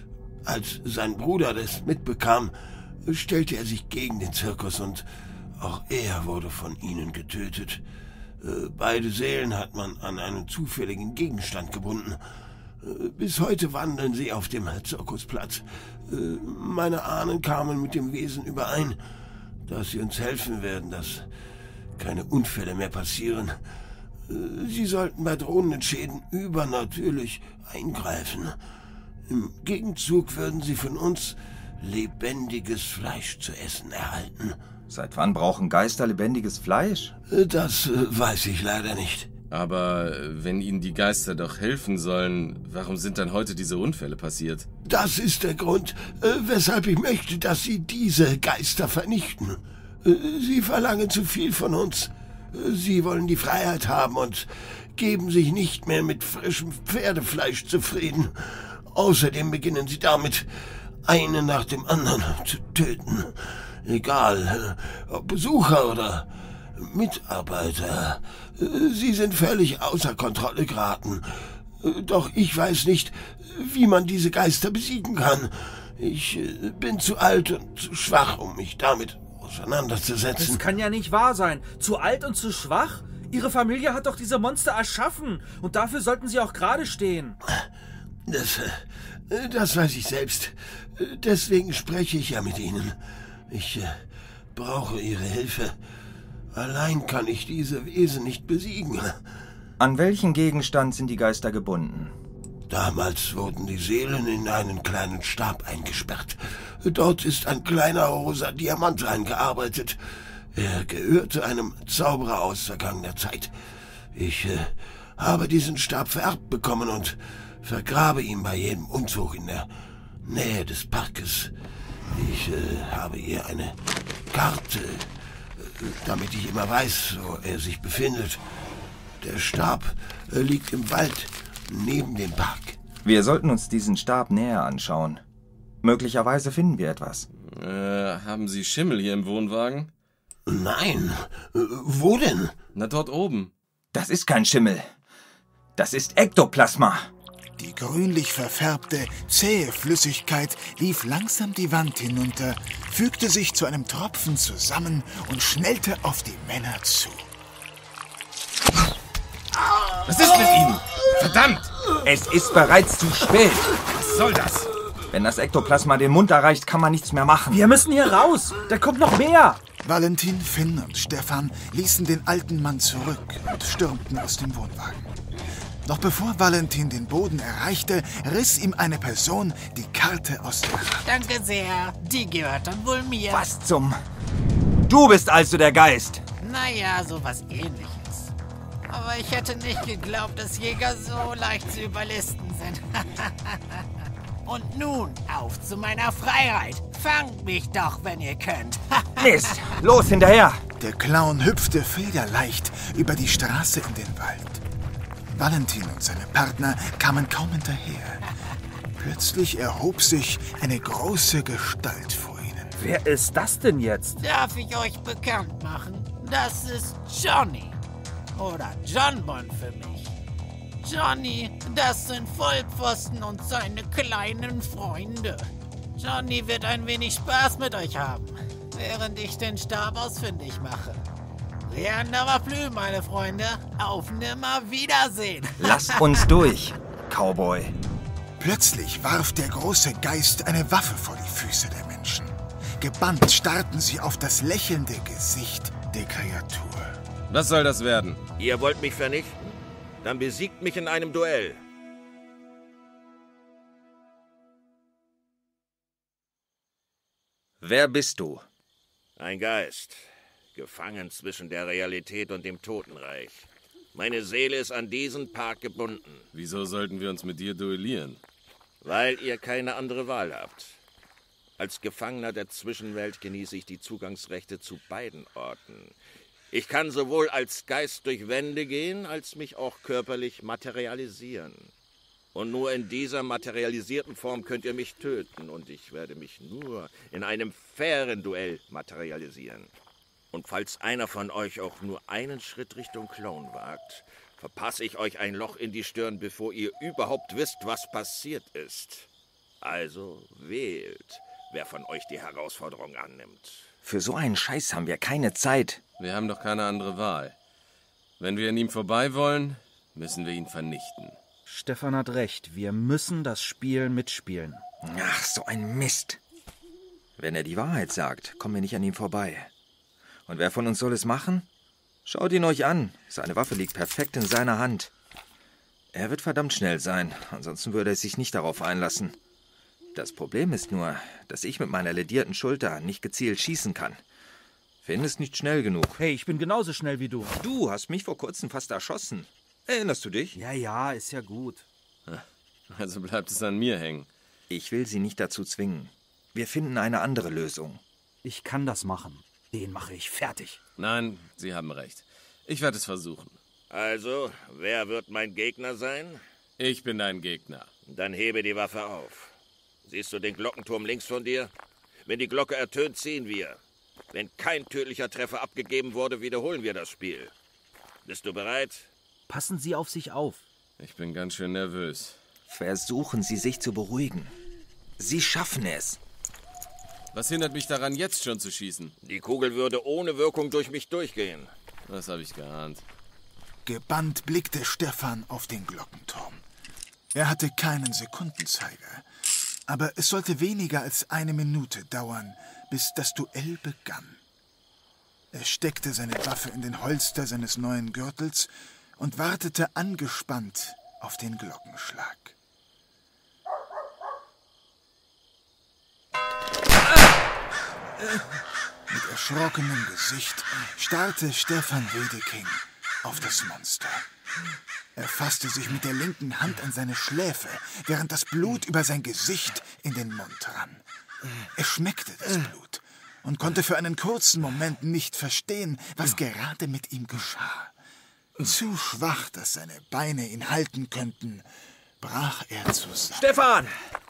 Als sein Bruder das mitbekam, stellte er sich gegen den Zirkus und auch er wurde von ihnen getötet. Beide Seelen hat man an einen zufälligen Gegenstand gebunden. Bis heute wandeln sie auf dem Zirkusplatz. Meine Ahnen kamen mit dem Wesen überein, dass sie uns helfen werden, dass keine Unfälle mehr passieren. Sie sollten bei drohenden Schäden übernatürlich eingreifen. Im Gegenzug würden sie von uns lebendiges Fleisch zu essen erhalten. Seit wann brauchen Geister lebendiges Fleisch? Das weiß ich leider nicht. Aber wenn ihnen die Geister doch helfen sollen, warum sind dann heute diese Unfälle passiert? Das ist der Grund, weshalb ich möchte, dass Sie diese Geister vernichten. Sie verlangen zu viel von uns. Sie wollen die Freiheit haben und geben sich nicht mehr mit frischem Pferdefleisch zufrieden. Außerdem beginnen sie damit, einen nach dem anderen zu töten. Egal, ob Besucher oder Mitarbeiter. Sie sind völlig außer Kontrolle geraten. Doch ich weiß nicht, wie man diese Geister besiegen kann. Ich bin zu alt und zu schwach, um mich damit auseinanderzusetzen. Das kann ja nicht wahr sein. Zu alt und zu schwach? Ihre Familie hat doch diese Monster erschaffen. Und dafür sollten Sie auch gerade stehen. Das weiß ich selbst. Deswegen spreche ich ja mit Ihnen. Ich brauche Ihre Hilfe. Allein kann ich diese Wesen nicht besiegen. An welchen Gegenstand sind die Geister gebunden? Damals wurden die Seelen in einen kleinen Stab eingesperrt. Dort ist ein kleiner rosa Diamant eingearbeitet. Er gehörte einem Zauberer aus vergangener Zeit. Ich habe diesen Stab vererbt bekommen und vergrabe ihn bei jedem Umzug in der Nähe des Parkes. Ich habe hier eine Karte, damit ich immer weiß, wo er sich befindet. Der Stab liegt im Wald neben dem Park. Wir sollten uns diesen Stab näher anschauen. Möglicherweise finden wir etwas. Haben Sie Schimmel hier im Wohnwagen? Nein. Wo denn? Na, dort oben. Das ist kein Schimmel. Das ist Ektoplasma. Die grünlich verfärbte, zähe Flüssigkeit lief langsam die Wand hinunter, fügte sich zu einem Tropfen zusammen und schnellte auf die Männer zu. Was ist mit Ihnen? Verdammt! Es ist bereits zu spät. Was soll das? Wenn das Ektoplasma den Mund erreicht, kann man nichts mehr machen. Wir müssen hier raus. Da kommt noch mehr. Valentin, Finn und Stefan ließen den alten Mann zurück und stürmten aus dem Wohnwagen. Doch bevor Valentin den Boden erreichte, riss ihm eine Person die Karte aus der Hand. Danke sehr. Die gehört dann wohl mir. Was zum... Du bist also der Geist. Naja, sowas Ähnliches. Aber ich hätte nicht geglaubt, dass Jäger so leicht zu überlisten sind. Und nun, auf zu meiner Freiheit. Fangt mich doch, wenn ihr könnt. Mist, los hinterher. Der Clown hüpfte federleicht über die Straße in den Wald. Valentin und seine Partner kamen kaum hinterher. Plötzlich erhob sich eine große Gestalt vor ihnen. Wer ist das denn jetzt? Darf ich euch bekannt machen? Das ist Johnny. Oder John Bon für mich. Johnny, das sind Vollpfosten und seine kleinen Freunde. Johnny wird ein wenig Spaß mit euch haben, während ich den Stab ausfindig mache. Rien ne va plus, meine Freunde. Auf Nimmerwiedersehen. Lass uns durch, Cowboy. Plötzlich warf der große Geist eine Waffe vor die Füße der Menschen. Gebannt starrten sie auf das lächelnde Gesicht der Kreatur. Was soll das werden? Ihr wollt mich vernichten? Dann besiegt mich in einem Duell. Wer bist du? Ein Geist. Gefangen zwischen der Realität und dem Totenreich. Meine Seele ist an diesen Park gebunden. Wieso sollten wir uns mit dir duellieren? Weil ihr keine andere Wahl habt. Als Gefangener der Zwischenwelt genieße ich die Zugangsrechte zu beiden Orten. Ich kann sowohl als Geist durch Wände gehen, als mich auch körperlich materialisieren. Und nur in dieser materialisierten Form könnt ihr mich töten. Und ich werde mich nur in einem fairen Duell materialisieren. Und falls einer von euch auch nur einen Schritt Richtung Clown wagt, verpasse ich euch ein Loch in die Stirn, bevor ihr überhaupt wisst, was passiert ist. Also wählt, wer von euch die Herausforderung annimmt. Für so einen Scheiß haben wir keine Zeit. Wir haben doch keine andere Wahl. Wenn wir an ihm vorbei wollen, müssen wir ihn vernichten. Stefan hat recht. Wir müssen das Spiel mitspielen. Ach, so ein Mist. Wenn er die Wahrheit sagt, kommen wir nicht an ihm vorbei. Und wer von uns soll es machen? Schaut ihn euch an. Seine Waffe liegt perfekt in seiner Hand. Er wird verdammt schnell sein, ansonsten würde er sich nicht darauf einlassen. Das Problem ist nur, dass ich mit meiner ledierten Schulter nicht gezielt schießen kann. Finn ist nicht schnell genug. Hey, ich bin genauso schnell wie du. Du hast mich vor kurzem fast erschossen. Erinnerst du dich? Ja, ist ja gut. Also bleibt es an mir hängen. Ich will sie nicht dazu zwingen. Wir finden eine andere Lösung. Ich kann das machen. Den mache ich fertig. Nein, Sie haben recht. Ich werde es versuchen. Also, wer wird mein Gegner sein? Ich bin dein Gegner. Dann hebe die Waffe auf. Siehst du den Glockenturm links von dir? Wenn die Glocke ertönt, ziehen wir. Wenn kein tödlicher Treffer abgegeben wurde, wiederholen wir das Spiel. Bist du bereit? Passen Sie auf sich auf. Ich bin ganz schön nervös. Versuchen Sie, sich zu beruhigen. Sie schaffen es. Was hindert mich daran, jetzt schon zu schießen? Die Kugel würde ohne Wirkung durch mich durchgehen. Das habe ich geahnt. Gebannt blickte Stefan auf den Glockenturm. Er hatte keinen Sekundenzeiger. Aber es sollte weniger als 1 Minute dauern, bis das Duell begann. Er steckte seine Waffe in den Holster seines neuen Gürtels und wartete angespannt auf den Glockenschlag. Mit erschrockenem Gesicht starrte Stefan Wedeking auf das Monster. Er fasste sich mit der linken Hand an seine Schläfe, während das Blut über sein Gesicht in den Mund rann. Er schmeckte das Blut und konnte für einen kurzen Moment nicht verstehen, was gerade mit ihm geschah. Zu schwach, dass seine Beine ihn halten könnten, brach er zusammen. Stefan!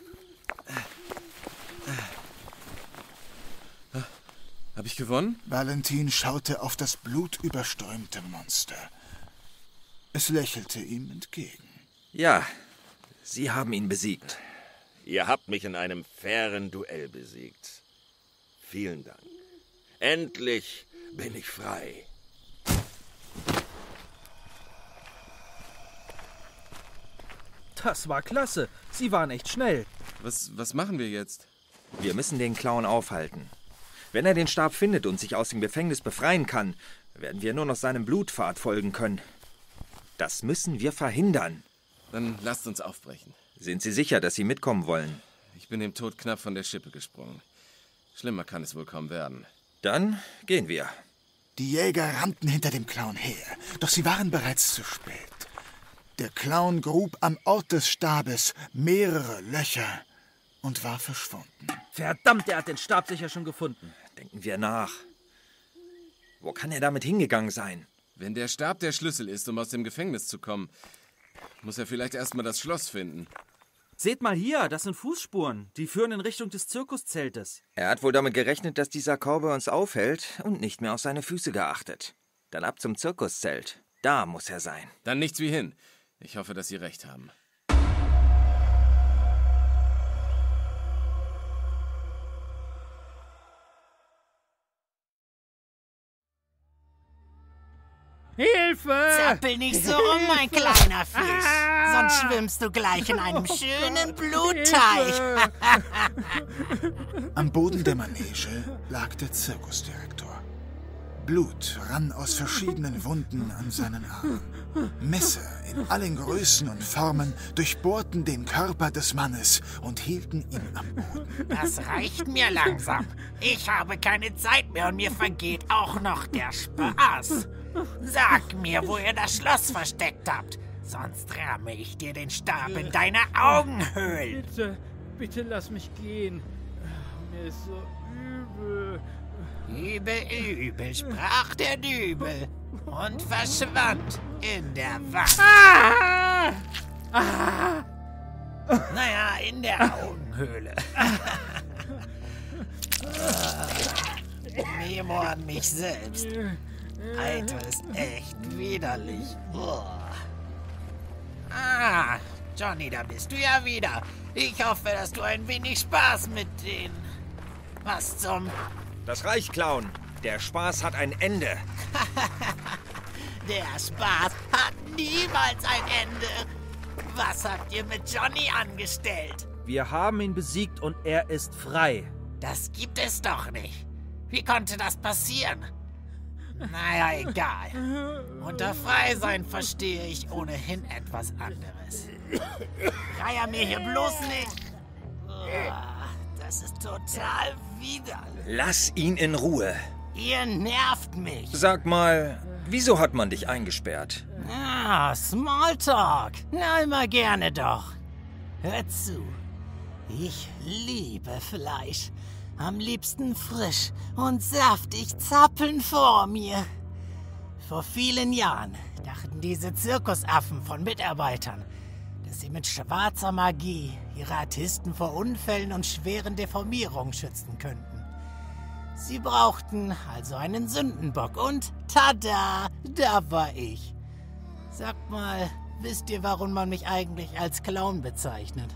Hab ich gewonnen? Valentin schaute auf das blutüberströmte Monster. Es lächelte ihm entgegen. Ja, Sie haben ihn besiegt. Ihr habt mich in einem fairen Duell besiegt. Vielen Dank. Endlich bin ich frei. Das war klasse. Sie waren echt schnell. Was machen wir jetzt? Wir müssen den Clown aufhalten. Wenn er den Stab findet und sich aus dem Gefängnis befreien kann, werden wir nur noch seinem Blutpfad folgen können. Das müssen wir verhindern. Dann lasst uns aufbrechen. Sind Sie sicher, dass Sie mitkommen wollen? Ich bin dem Tod knapp von der Schippe gesprungen. Schlimmer kann es wohl kaum werden. Dann gehen wir. Die Jäger rannten hinter dem Clown her, doch sie waren bereits zu spät. Der Clown grub am Ort des Stabes mehrere Löcher und war verschwunden. Verdammt, er hat den Stab sicher schon gefunden. Denken wir nach. Wo kann er damit hingegangen sein? Wenn der Stab der Schlüssel ist, um aus dem Gefängnis zu kommen, muss er vielleicht erstmal das Schloss finden. Seht mal hier, das sind Fußspuren. Die führen in Richtung des Zirkuszeltes. Er hat wohl damit gerechnet, dass dieser Cowboy uns aufhält und nicht mehr auf seine Füße geachtet. Dann ab zum Zirkuszelt. Da muss er sein. Dann nichts wie hin. Ich hoffe, dass Sie recht haben. Hilfe! Zappel nicht so rum, mein kleiner Fisch. Sonst schwimmst du gleich in einem schönen Blutteich. Am Boden der Manege lag der Zirkusdirektor. Blut rann aus verschiedenen Wunden an seinen Armen. Messer in allen Größen und Formen durchbohrten den Körper des Mannes und hielten ihn am Boden. Das reicht mir langsam. Ich habe keine Zeit mehr und mir vergeht auch noch der Spaß. Sag mir, wo ihr das Schloss versteckt habt. Sonst ramme ich dir den Stab in deine Augenhöhlen. Bitte lass mich gehen. Mir ist so übel. Übel, sprach der Dübel und verschwand in der Wand. Naja, in der Augenhöhle. Memo an mich selbst. Alter, ist echt widerlich. Johnny, da bist du ja wieder. Ich hoffe, dass du ein wenig Spaß mit den... Was zum... Das reicht, Clown. Der Spaß hat ein Ende. Der Spaß hat niemals ein Ende. Was habt ihr mit Johnny angestellt? Wir haben ihn besiegt und er ist frei. Das gibt es doch nicht. Wie konnte das passieren? Naja, egal. Unter Freisein verstehe ich ohnehin etwas anderes. Reier mir hier bloß nicht. Das ist total widerlich. Lass ihn in Ruhe. Ihr nervt mich. Sag mal, wieso hat man dich eingesperrt? Smalltalk. Na, immer gerne doch. Hör zu. Ich liebe Fleisch. Am liebsten frisch und saftig zappeln vor mir. Vor vielen Jahren dachten diese Zirkusaffen von Mitarbeitern, dass sie mit schwarzer Magie ihre Artisten vor Unfällen und schweren Deformierungen schützen könnten. Sie brauchten also einen Sündenbock und tada, da war ich. Sagt mal, wisst ihr, warum man mich eigentlich als Clown bezeichnet?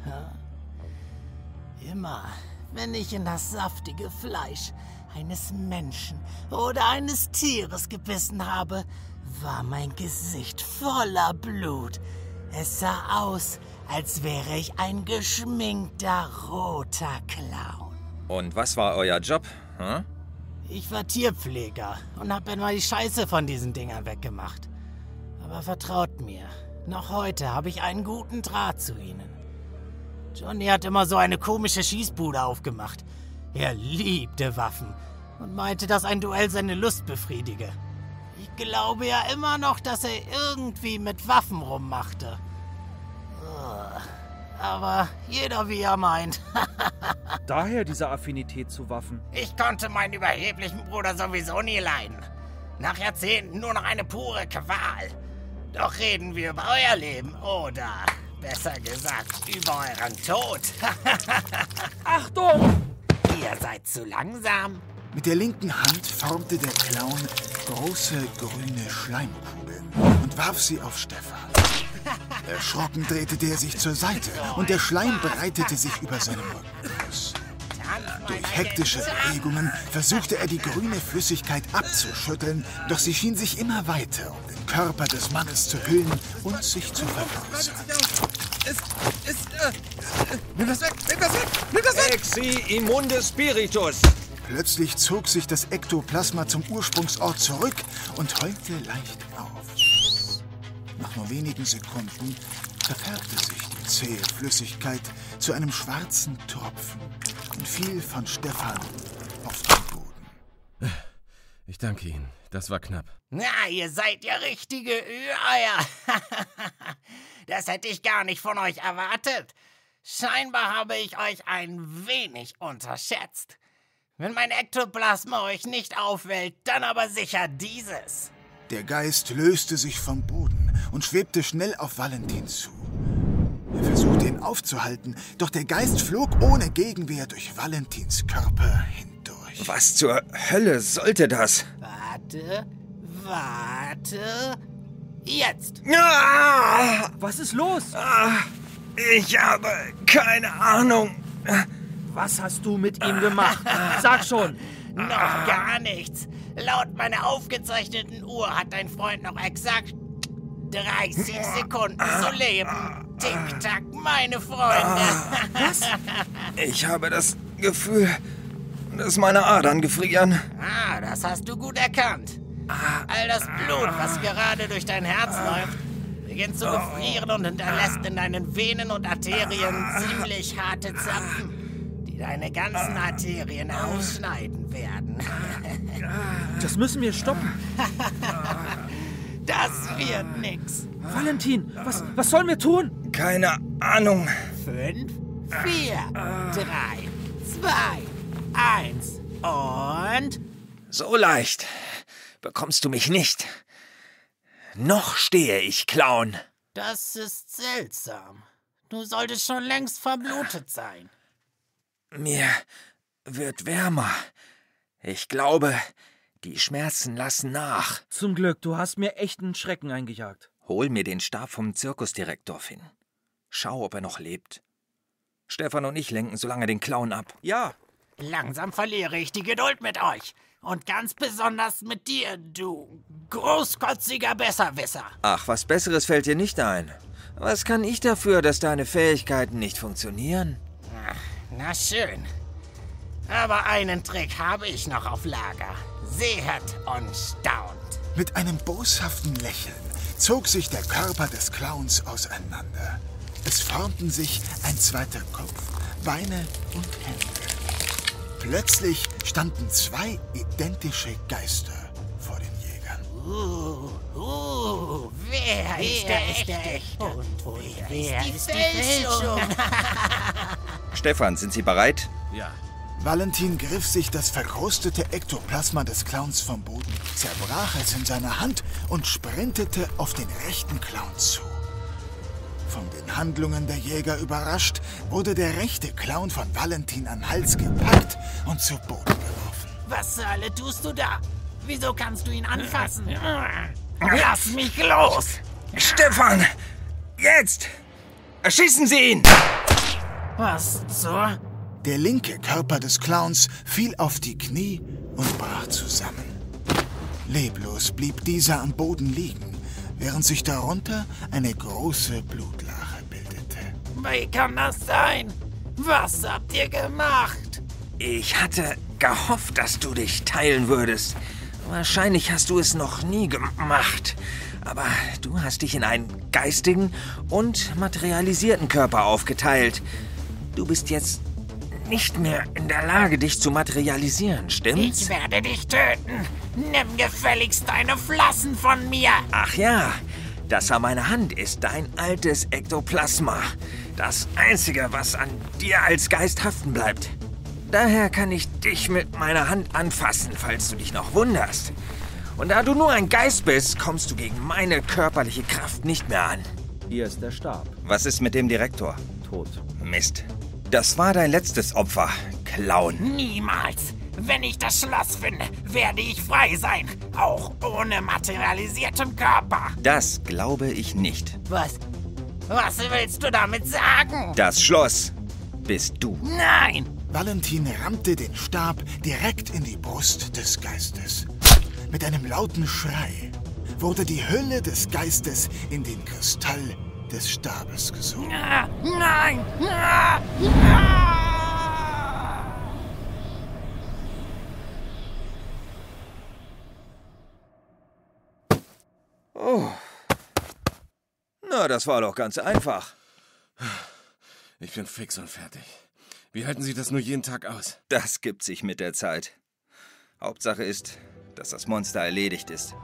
Immer, wenn ich in das saftige Fleisch eines Menschen oder eines Tieres gebissen habe, war mein Gesicht voller Blut. Es sah aus, als wäre ich ein geschminkter roter Clown. Und was war euer Job? Ich war Tierpfleger und hab immer die Scheiße von diesen Dingern weggemacht. Aber vertraut mir, noch heute habe ich einen guten Draht zu ihnen. Johnny hat immer so eine komische Schießbude aufgemacht. Er liebte Waffen und meinte, dass ein Duell seine Lust befriedige. Ich glaube ja immer noch, dass er irgendwie mit Waffen rummachte. Aber jeder wie er meint. Daher diese Affinität zu Waffen. Ich konnte meinen überheblichen Bruder sowieso nie leiden. Nach Jahrzehnten nur noch eine pure Qual. Doch reden wir über euer Leben oder, besser gesagt, über euren Tod. Achtung! Ihr seid zu langsam. Mit der linken Hand formte der Clown große grüne Schleimkugeln und warf sie auf Stefan. Erschrocken drehte der sich zur Seite und der Schleim breitete sich über seinem Rücken aus. Durch hektische Bewegungen versuchte er, die grüne Flüssigkeit abzuschütteln, doch sie schien sich immer weiter um den Körper des Mannes zu hüllen und sich zu vergrößern. Nimm das weg! Nimm das weg! Nimm das weg! Exi immunde spiritus! Plötzlich zog sich das Ektoplasma zum Ursprungsort zurück und heulte leicht auf. Nach nur wenigen Sekunden verfärbte sich die zähe Flüssigkeit zu einem schwarzen Tropfen und fiel von Stefan auf den Boden. Ich danke Ihnen. Das war knapp. Na, ihr seid ja richtige Ü-Eier. Das hätte ich gar nicht von euch erwartet. Scheinbar habe ich euch ein wenig unterschätzt. Wenn mein Ektoplasma euch nicht aufwählt, dann aber sicher dieses. Der Geist löste sich vom Boden und schwebte schnell auf Valentin zu. Er versuchte ihn aufzuhalten, doch der Geist flog ohne Gegenwehr durch Valentins Körper hindurch. Was zur Hölle sollte das? Warte. Jetzt. Ah! Was ist los? Ich habe keine Ahnung. Was hast du mit ihm gemacht? Sag schon. Noch gar nichts. Laut meiner aufgezeichneten Uhr hat dein Freund noch exakt 30 Sekunden zu leben. Tick-Tack, meine Freunde. Was? Ich habe das Gefühl, dass meine Adern gefrieren. Das hast du gut erkannt. All das Blut, was gerade durch dein Herz läuft, beginnt zu gefrieren und hinterlässt in deinen Venen und Arterien ziemlich harte Zapfen, die deine ganzen Arterien ausschneiden werden. Das müssen wir stoppen. Das wird nix. Valentin, was sollen wir tun? Keine Ahnung. 5, 4, 3, 2, 1 und... So leicht bekommst du mich nicht. Noch stehe ich, Clown. Das ist seltsam. Du solltest schon längst verblutet sein. Mir wird wärmer. Ich glaube, die Schmerzen lassen nach. Zum Glück, du hast mir echt einen Schrecken eingejagt. Hol mir den Stab vom Zirkusdirektor, Finn. Schau, ob er noch lebt. Stefan und ich lenken so lange den Clown ab. Ja. Langsam verliere ich die Geduld mit euch. Und ganz besonders mit dir, du großkotziger Besserwisser. Ach, was Besseres fällt dir nicht ein. Was kann ich dafür, dass deine Fähigkeiten nicht funktionieren? Na schön. Aber einen Trick habe ich noch auf Lager. Seht und staunt. Mit einem boshaften Lächeln zog sich der Körper des Clowns auseinander. Es formten sich ein zweiter Kopf, Beine und Hände. Plötzlich standen zwei identische Geister vor den Jägern. Wer ist der Echte? Und wer ist die Fälschung? Stefan, sind Sie bereit? Ja. Valentin griff sich das verkrustete Ektoplasma des Clowns vom Boden, zerbrach es in seiner Hand und sprintete auf den rechten Clown zu. Von den Handlungen der Jäger überrascht, wurde der rechte Clown von Valentin am Hals gepackt und zu Boden geworfen. Was zur Hölle tust du da? Wieso kannst du ihn anfassen? Lass mich los! Stefan! Jetzt! Erschießen Sie ihn! Was zur... Der linke Körper des Clowns fiel auf die Knie und brach zusammen. Leblos blieb dieser am Boden liegen, während sich darunter eine große Blutlache bildete. Wie kann das sein? Was habt ihr gemacht? Ich hatte gehofft, dass du dich teilen würdest. Wahrscheinlich hast du es noch nie gemacht. Aber du hast dich in einen geistigen und materialisierten Körper aufgeteilt. Du bist jetzt nicht mehr in der Lage, dich zu materialisieren, stimmt's? Ich werde dich töten. Nimm gefälligst deine Flossen von mir. Ach ja, das an meiner Hand ist dein altes Ektoplasma. Das Einzige, was an dir als Geist haften bleibt. Daher kann ich dich mit meiner Hand anfassen, falls du dich noch wunderst. Und da du nur ein Geist bist, kommst du gegen meine körperliche Kraft nicht mehr an. Hier ist der Stab. Was ist mit dem Direktor? Tot. Mist. Das war dein letztes Opfer, Clown. Niemals. Wenn ich das Schloss finde, werde ich frei sein. Auch ohne materialisiertem Körper. Das glaube ich nicht. Was willst du damit sagen? Das Schloss bist du. Nein! Valentin rammte den Stab direkt in die Brust des Geistes. Mit einem lauten Schrei wurde die Hülle des Geistes in den Kristall des Stabes gesogen. Nein! Oh. Na, das war doch ganz einfach. Ich bin fix und fertig. Wie halten Sie das nur jeden Tag aus? Das gibt sich mit der Zeit. Hauptsache ist, dass das Monster erledigt ist.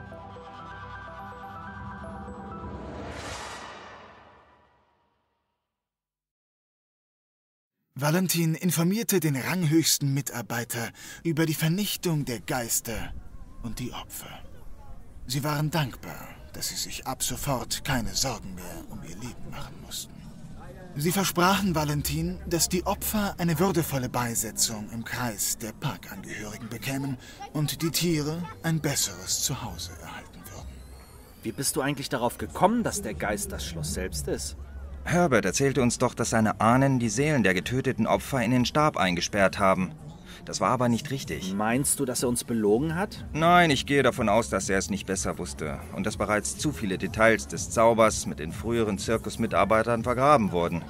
Valentin informierte den ranghöchsten Mitarbeiter über die Vernichtung der Geister und die Opfer. Sie waren dankbar, dass sie sich ab sofort keine Sorgen mehr um ihr Leben machen mussten. Sie versprachen Valentin, dass die Opfer eine würdevolle Beisetzung im Kreis der Parkangehörigen bekämen und die Tiere ein besseres Zuhause erhalten würden. Wie bist du eigentlich darauf gekommen, dass der Geist das Schloss selbst ist? Herbert erzählte uns doch, dass seine Ahnen die Seelen der getöteten Opfer in den Stab eingesperrt haben. Das war aber nicht richtig. Meinst du, dass er uns belogen hat? Nein, ich gehe davon aus, dass er es nicht besser wusste und dass bereits zu viele Details des Zaubers mit den früheren Zirkusmitarbeitern vergraben wurden.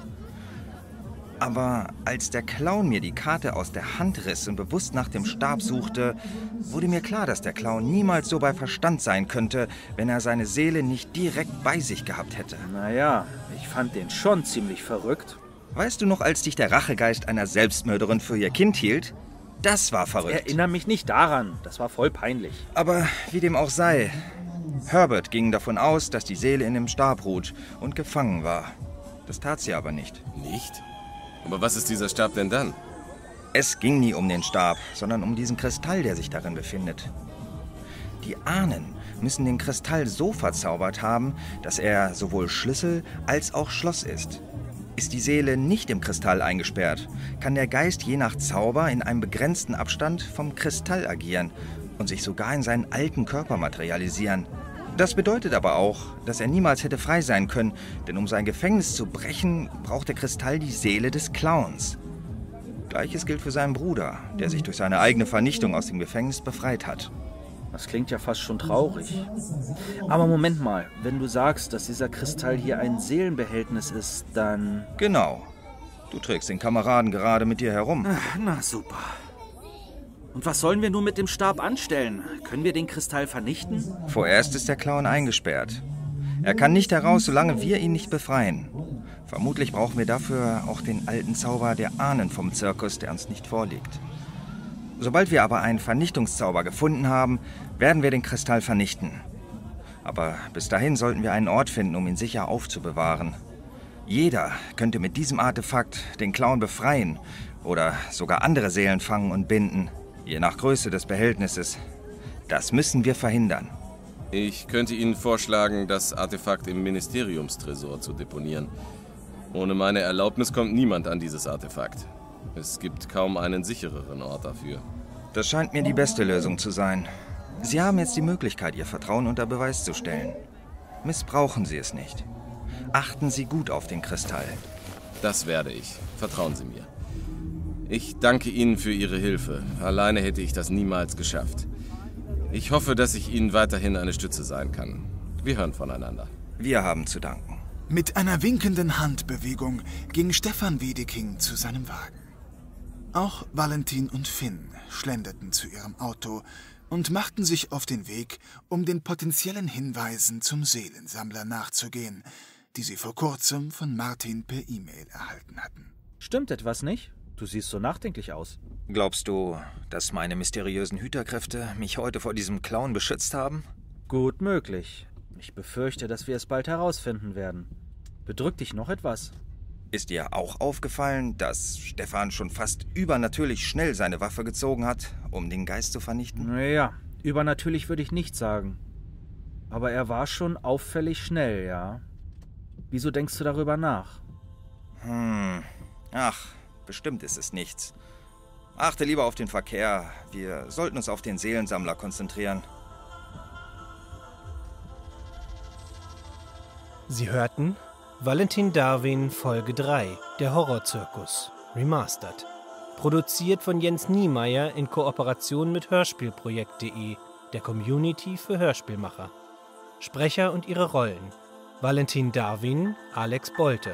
Aber als der Clown mir die Karte aus der Hand riss und bewusst nach dem Stab suchte, wurde mir klar, dass der Clown niemals so bei Verstand sein könnte, wenn er seine Seele nicht direkt bei sich gehabt hätte. Naja, ich fand den schon ziemlich verrückt. Weißt du noch, als dich der Rachegeist einer Selbstmörderin für ihr Kind hielt? Das war verrückt. Ich erinnere mich nicht daran. Das war voll peinlich. Aber wie dem auch sei, Herbert ging davon aus, dass die Seele in dem Stab ruht und gefangen war. Das tat sie aber nicht. Nicht? Aber was ist dieser Stab denn dann? Es ging nie um den Stab, sondern um diesen Kristall, der sich darin befindet. Die Ahnen müssen den Kristall so verzaubert haben, dass er sowohl Schlüssel als auch Schloss ist. Ist die Seele nicht im Kristall eingesperrt, kann der Geist je nach Zauber in einem begrenzten Abstand vom Kristall agieren und sich sogar in seinen alten Körper materialisieren. Das bedeutet aber auch, dass er niemals hätte frei sein können, denn um sein Gefängnis zu brechen, braucht der Kristall die Seele des Clowns. Gleiches gilt für seinen Bruder, der sich durch seine eigene Vernichtung aus dem Gefängnis befreit hat. Das klingt ja fast schon traurig. Aber Moment mal, wenn du sagst, dass dieser Kristall hier ein Seelenbehältnis ist, dann... Genau. Du trägst den Kameraden gerade mit dir herum. Ach, na super. Und was sollen wir nun mit dem Stab anstellen? Können wir den Kristall vernichten? Vorerst ist der Clown eingesperrt. Er kann nicht heraus, solange wir ihn nicht befreien. Vermutlich brauchen wir dafür auch den alten Zauber der Ahnen vom Zirkus, der uns nicht vorliegt. Sobald wir aber einen Vernichtungszauber gefunden haben, werden wir den Kristall vernichten. Aber bis dahin sollten wir einen Ort finden, um ihn sicher aufzubewahren. Jeder könnte mit diesem Artefakt den Clown befreien oder sogar andere Seelen fangen und binden, je nach Größe des Behältnisses. Das müssen wir verhindern. Ich könnte Ihnen vorschlagen, das Artefakt im Ministeriumstresor zu deponieren. Ohne meine Erlaubnis kommt niemand an dieses Artefakt. Es gibt kaum einen sichereren Ort dafür. Das scheint mir die beste Lösung zu sein. Sie haben jetzt die Möglichkeit, Ihr Vertrauen unter Beweis zu stellen. Missbrauchen Sie es nicht. Achten Sie gut auf den Kristall. Das werde ich. Vertrauen Sie mir. Ich danke Ihnen für Ihre Hilfe. Alleine hätte ich das niemals geschafft. Ich hoffe, dass ich Ihnen weiterhin eine Stütze sein kann. Wir hören voneinander. Wir haben zu danken. Mit einer winkenden Handbewegung ging Stefan Wedeking zu seinem Wagen. Auch Valentin und Finn schlenderten zu ihrem Auto und machten sich auf den Weg, um den potenziellen Hinweisen zum Seelensammler nachzugehen, die sie vor kurzem von Martin per E-Mail erhalten hatten. Stimmt etwas nicht? Du siehst so nachdenklich aus. Glaubst du, dass meine mysteriösen Hüterkräfte mich heute vor diesem Clown beschützt haben? Gut möglich. Ich befürchte, dass wir es bald herausfinden werden. Bedrückt dich noch etwas? Ist dir auch aufgefallen, dass Stefan schon fast übernatürlich schnell seine Waffe gezogen hat, um den Geist zu vernichten? Naja, übernatürlich würde ich nicht sagen. Aber er war schon auffällig schnell, ja. Wieso denkst du darüber nach? Ach, bestimmt ist es nichts. Achte lieber auf den Verkehr. Wir sollten uns auf den Seelensammler konzentrieren. Sie hörten Valentin Darwin Folge 3, der Horrorzirkus, Remastered. Produziert von Jens Niemeyer in Kooperation mit Hörspielprojekt.de, der Community für Hörspielmacher. Sprecher und ihre Rollen: Valentin Darwin, Alex Bolte.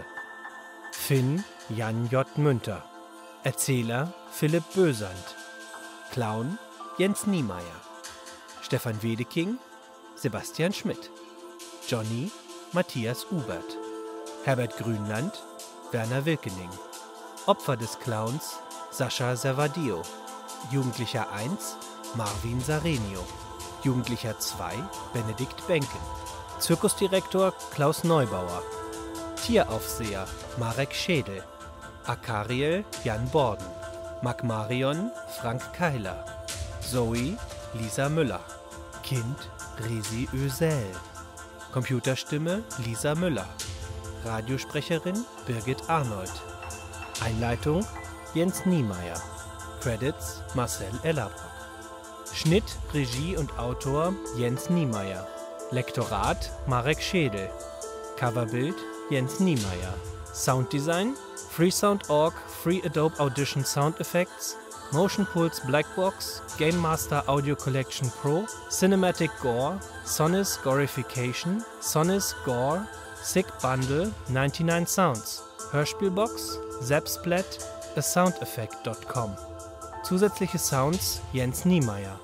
Finn, Jan J. Münter. Erzähler, Philipp Bösand. Clown, Jens Niemeyer. Stefan Wedeking, Sebastian Schmidt. Johnny, Matthias Ubert. Herbert Grünland, Werner Wilkening. Opfer des Clowns, Sascha Servadio. Jugendlicher 1, Marvin Sarenio. Jugendlicher 2, Benedikt Benken. Zirkusdirektor Klaus Neubauer. Tieraufseher Marek Schädel. Akariel Jan Borden. Magmarion Frank Keiler. Zoe Lisa Müller. Kind Resi Ösel. Computerstimme Lisa Müller. Radiosprecherin Birgit Arnold. Einleitung Jens Niemeyer. Credits Marcel Ellerbrock. Schnitt, Regie und Autor Jens Niemeyer. Lektorat Marek Schädel. Coverbild Jens Niemeyer. Sounddesign Freesound.org, Free Adobe Audition Sound Effects, Motion Pulse Blackbox, Game Master Audio Collection Pro, Cinematic Gore, Sonis Gorification, Sonis Gore, Sick Bundle, 99 Sounds, Hörspielbox, Zapsplat, asoundeffect.com. Zusätzliche Sounds Jens Niemeyer.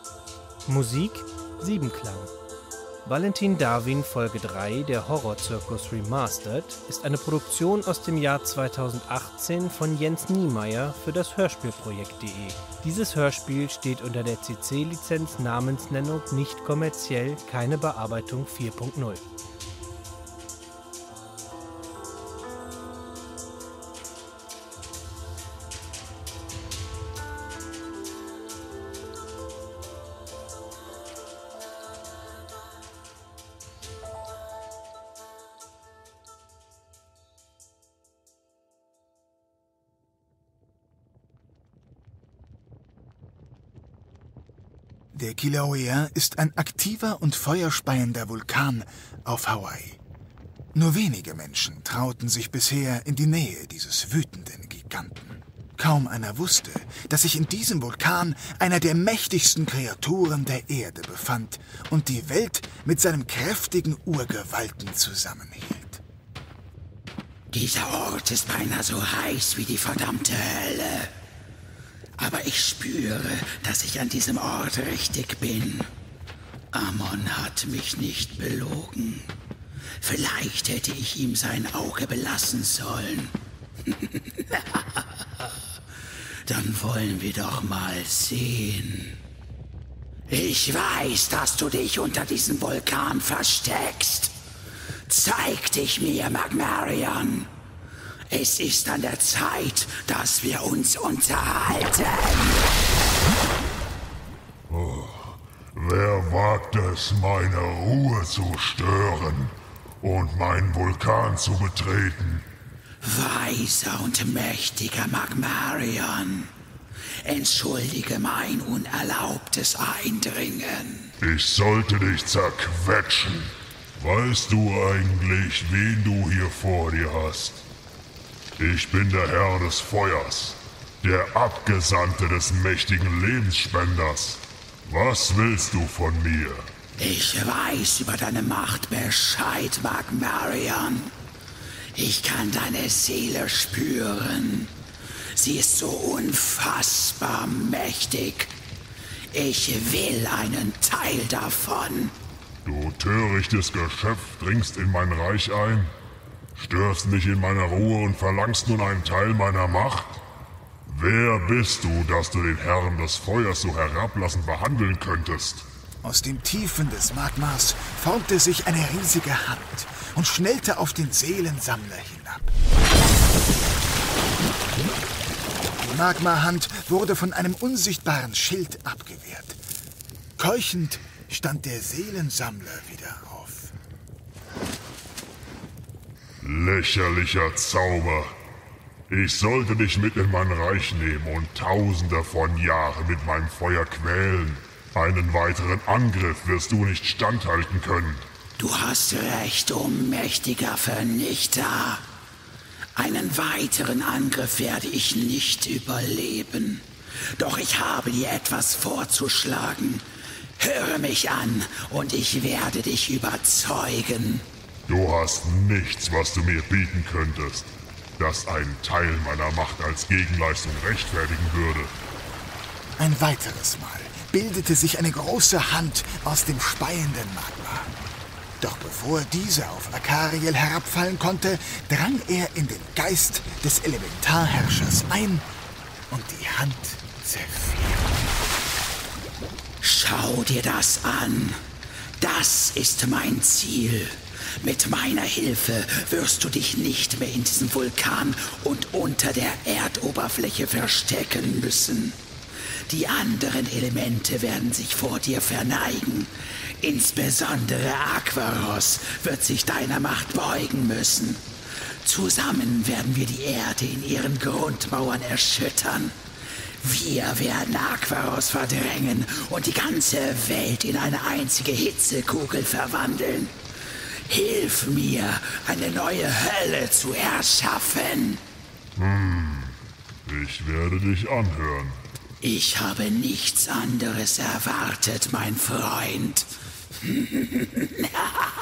Musik Siebenklang. Valentin Darwin Folge 3, der Horrorzirkus Remastered, ist eine Produktion aus dem Jahr 2018 von Jens Niemeyer für das Hörspielprojekt.de. Dieses Hörspiel steht unter der CC-Lizenz Namensnennung nicht kommerziell, keine Bearbeitung 4.0. Der Kilauea ist ein aktiver und feuerspeiender Vulkan auf Hawaii. Nur wenige Menschen trauten sich bisher in die Nähe dieses wütenden Giganten. Kaum einer wusste, dass sich in diesem Vulkan einer der mächtigsten Kreaturen der Erde befand und die Welt mit seinem kräftigen Urgewalten zusammenhielt. Dieser Ort ist beinahe so heiß wie die verdammte Hölle. Aber ich spüre, dass ich an diesem Ort richtig bin. Amon hat mich nicht belogen. Vielleicht hätte ich ihm sein Auge belassen sollen. Dann wollen wir doch mal sehen. Ich weiß, dass du dich unter diesem Vulkan versteckst. Zeig dich mir, Magmarion. Es ist an der Zeit, dass wir uns unterhalten. Oh, wer wagt es, meine Ruhe zu stören und meinen Vulkan zu betreten? Weiser und mächtiger Magmarion, entschuldige mein unerlaubtes Eindringen. Ich sollte dich zerquetschen. Weißt du eigentlich, wen du hier vor dir hast? Ich bin der Herr des Feuers, der Abgesandte des mächtigen Lebensspenders. Was willst du von mir? Ich weiß über deine Macht Bescheid, Magmarion. Ich kann deine Seele spüren. Sie ist so unfassbar mächtig. Ich will einen Teil davon. Du törichtes Geschöpf dringst in mein Reich ein? Störst mich in meiner Ruhe und verlangst nun einen Teil meiner Macht? Wer bist du, dass du den Herrn des Feuers so herablassend behandeln könntest? Aus den Tiefen des Magmas formte sich eine riesige Hand und schnellte auf den Seelensammler hinab. Die Magma-Hand wurde von einem unsichtbaren Schild abgewehrt. Keuchend stand der Seelensammler wieder auf. Lächerlicher Zauber. Ich sollte dich mit in mein Reich nehmen und Tausende von Jahren mit meinem Feuer quälen. Einen weiteren Angriff wirst du nicht standhalten können. Du hast recht, o mächtiger Vernichter. Einen weiteren Angriff werde ich nicht überleben. Doch ich habe dir etwas vorzuschlagen. Höre mich an und ich werde dich überzeugen. Du hast nichts, was du mir bieten könntest, das einen Teil meiner Macht als Gegenleistung rechtfertigen würde. Ein weiteres Mal bildete sich eine große Hand aus dem speienden Magma. Doch bevor diese auf Akariel herabfallen konnte, drang er in den Geist des Elementarherrschers ein und die Hand zerfiel. Schau dir das an. Das ist mein Ziel. Mit meiner Hilfe wirst du dich nicht mehr in diesem Vulkan und unter der Erdoberfläche verstecken müssen. Die anderen Elemente werden sich vor dir verneigen. Insbesondere Aquaros wird sich deiner Macht beugen müssen. Zusammen werden wir die Erde in ihren Grundmauern erschüttern. Wir werden Aquaros verdrängen und die ganze Welt in eine einzige Hitzekugel verwandeln. Hilf mir, eine neue Hölle zu erschaffen. Ich werde dich anhören. Ich habe nichts anderes erwartet, mein Freund.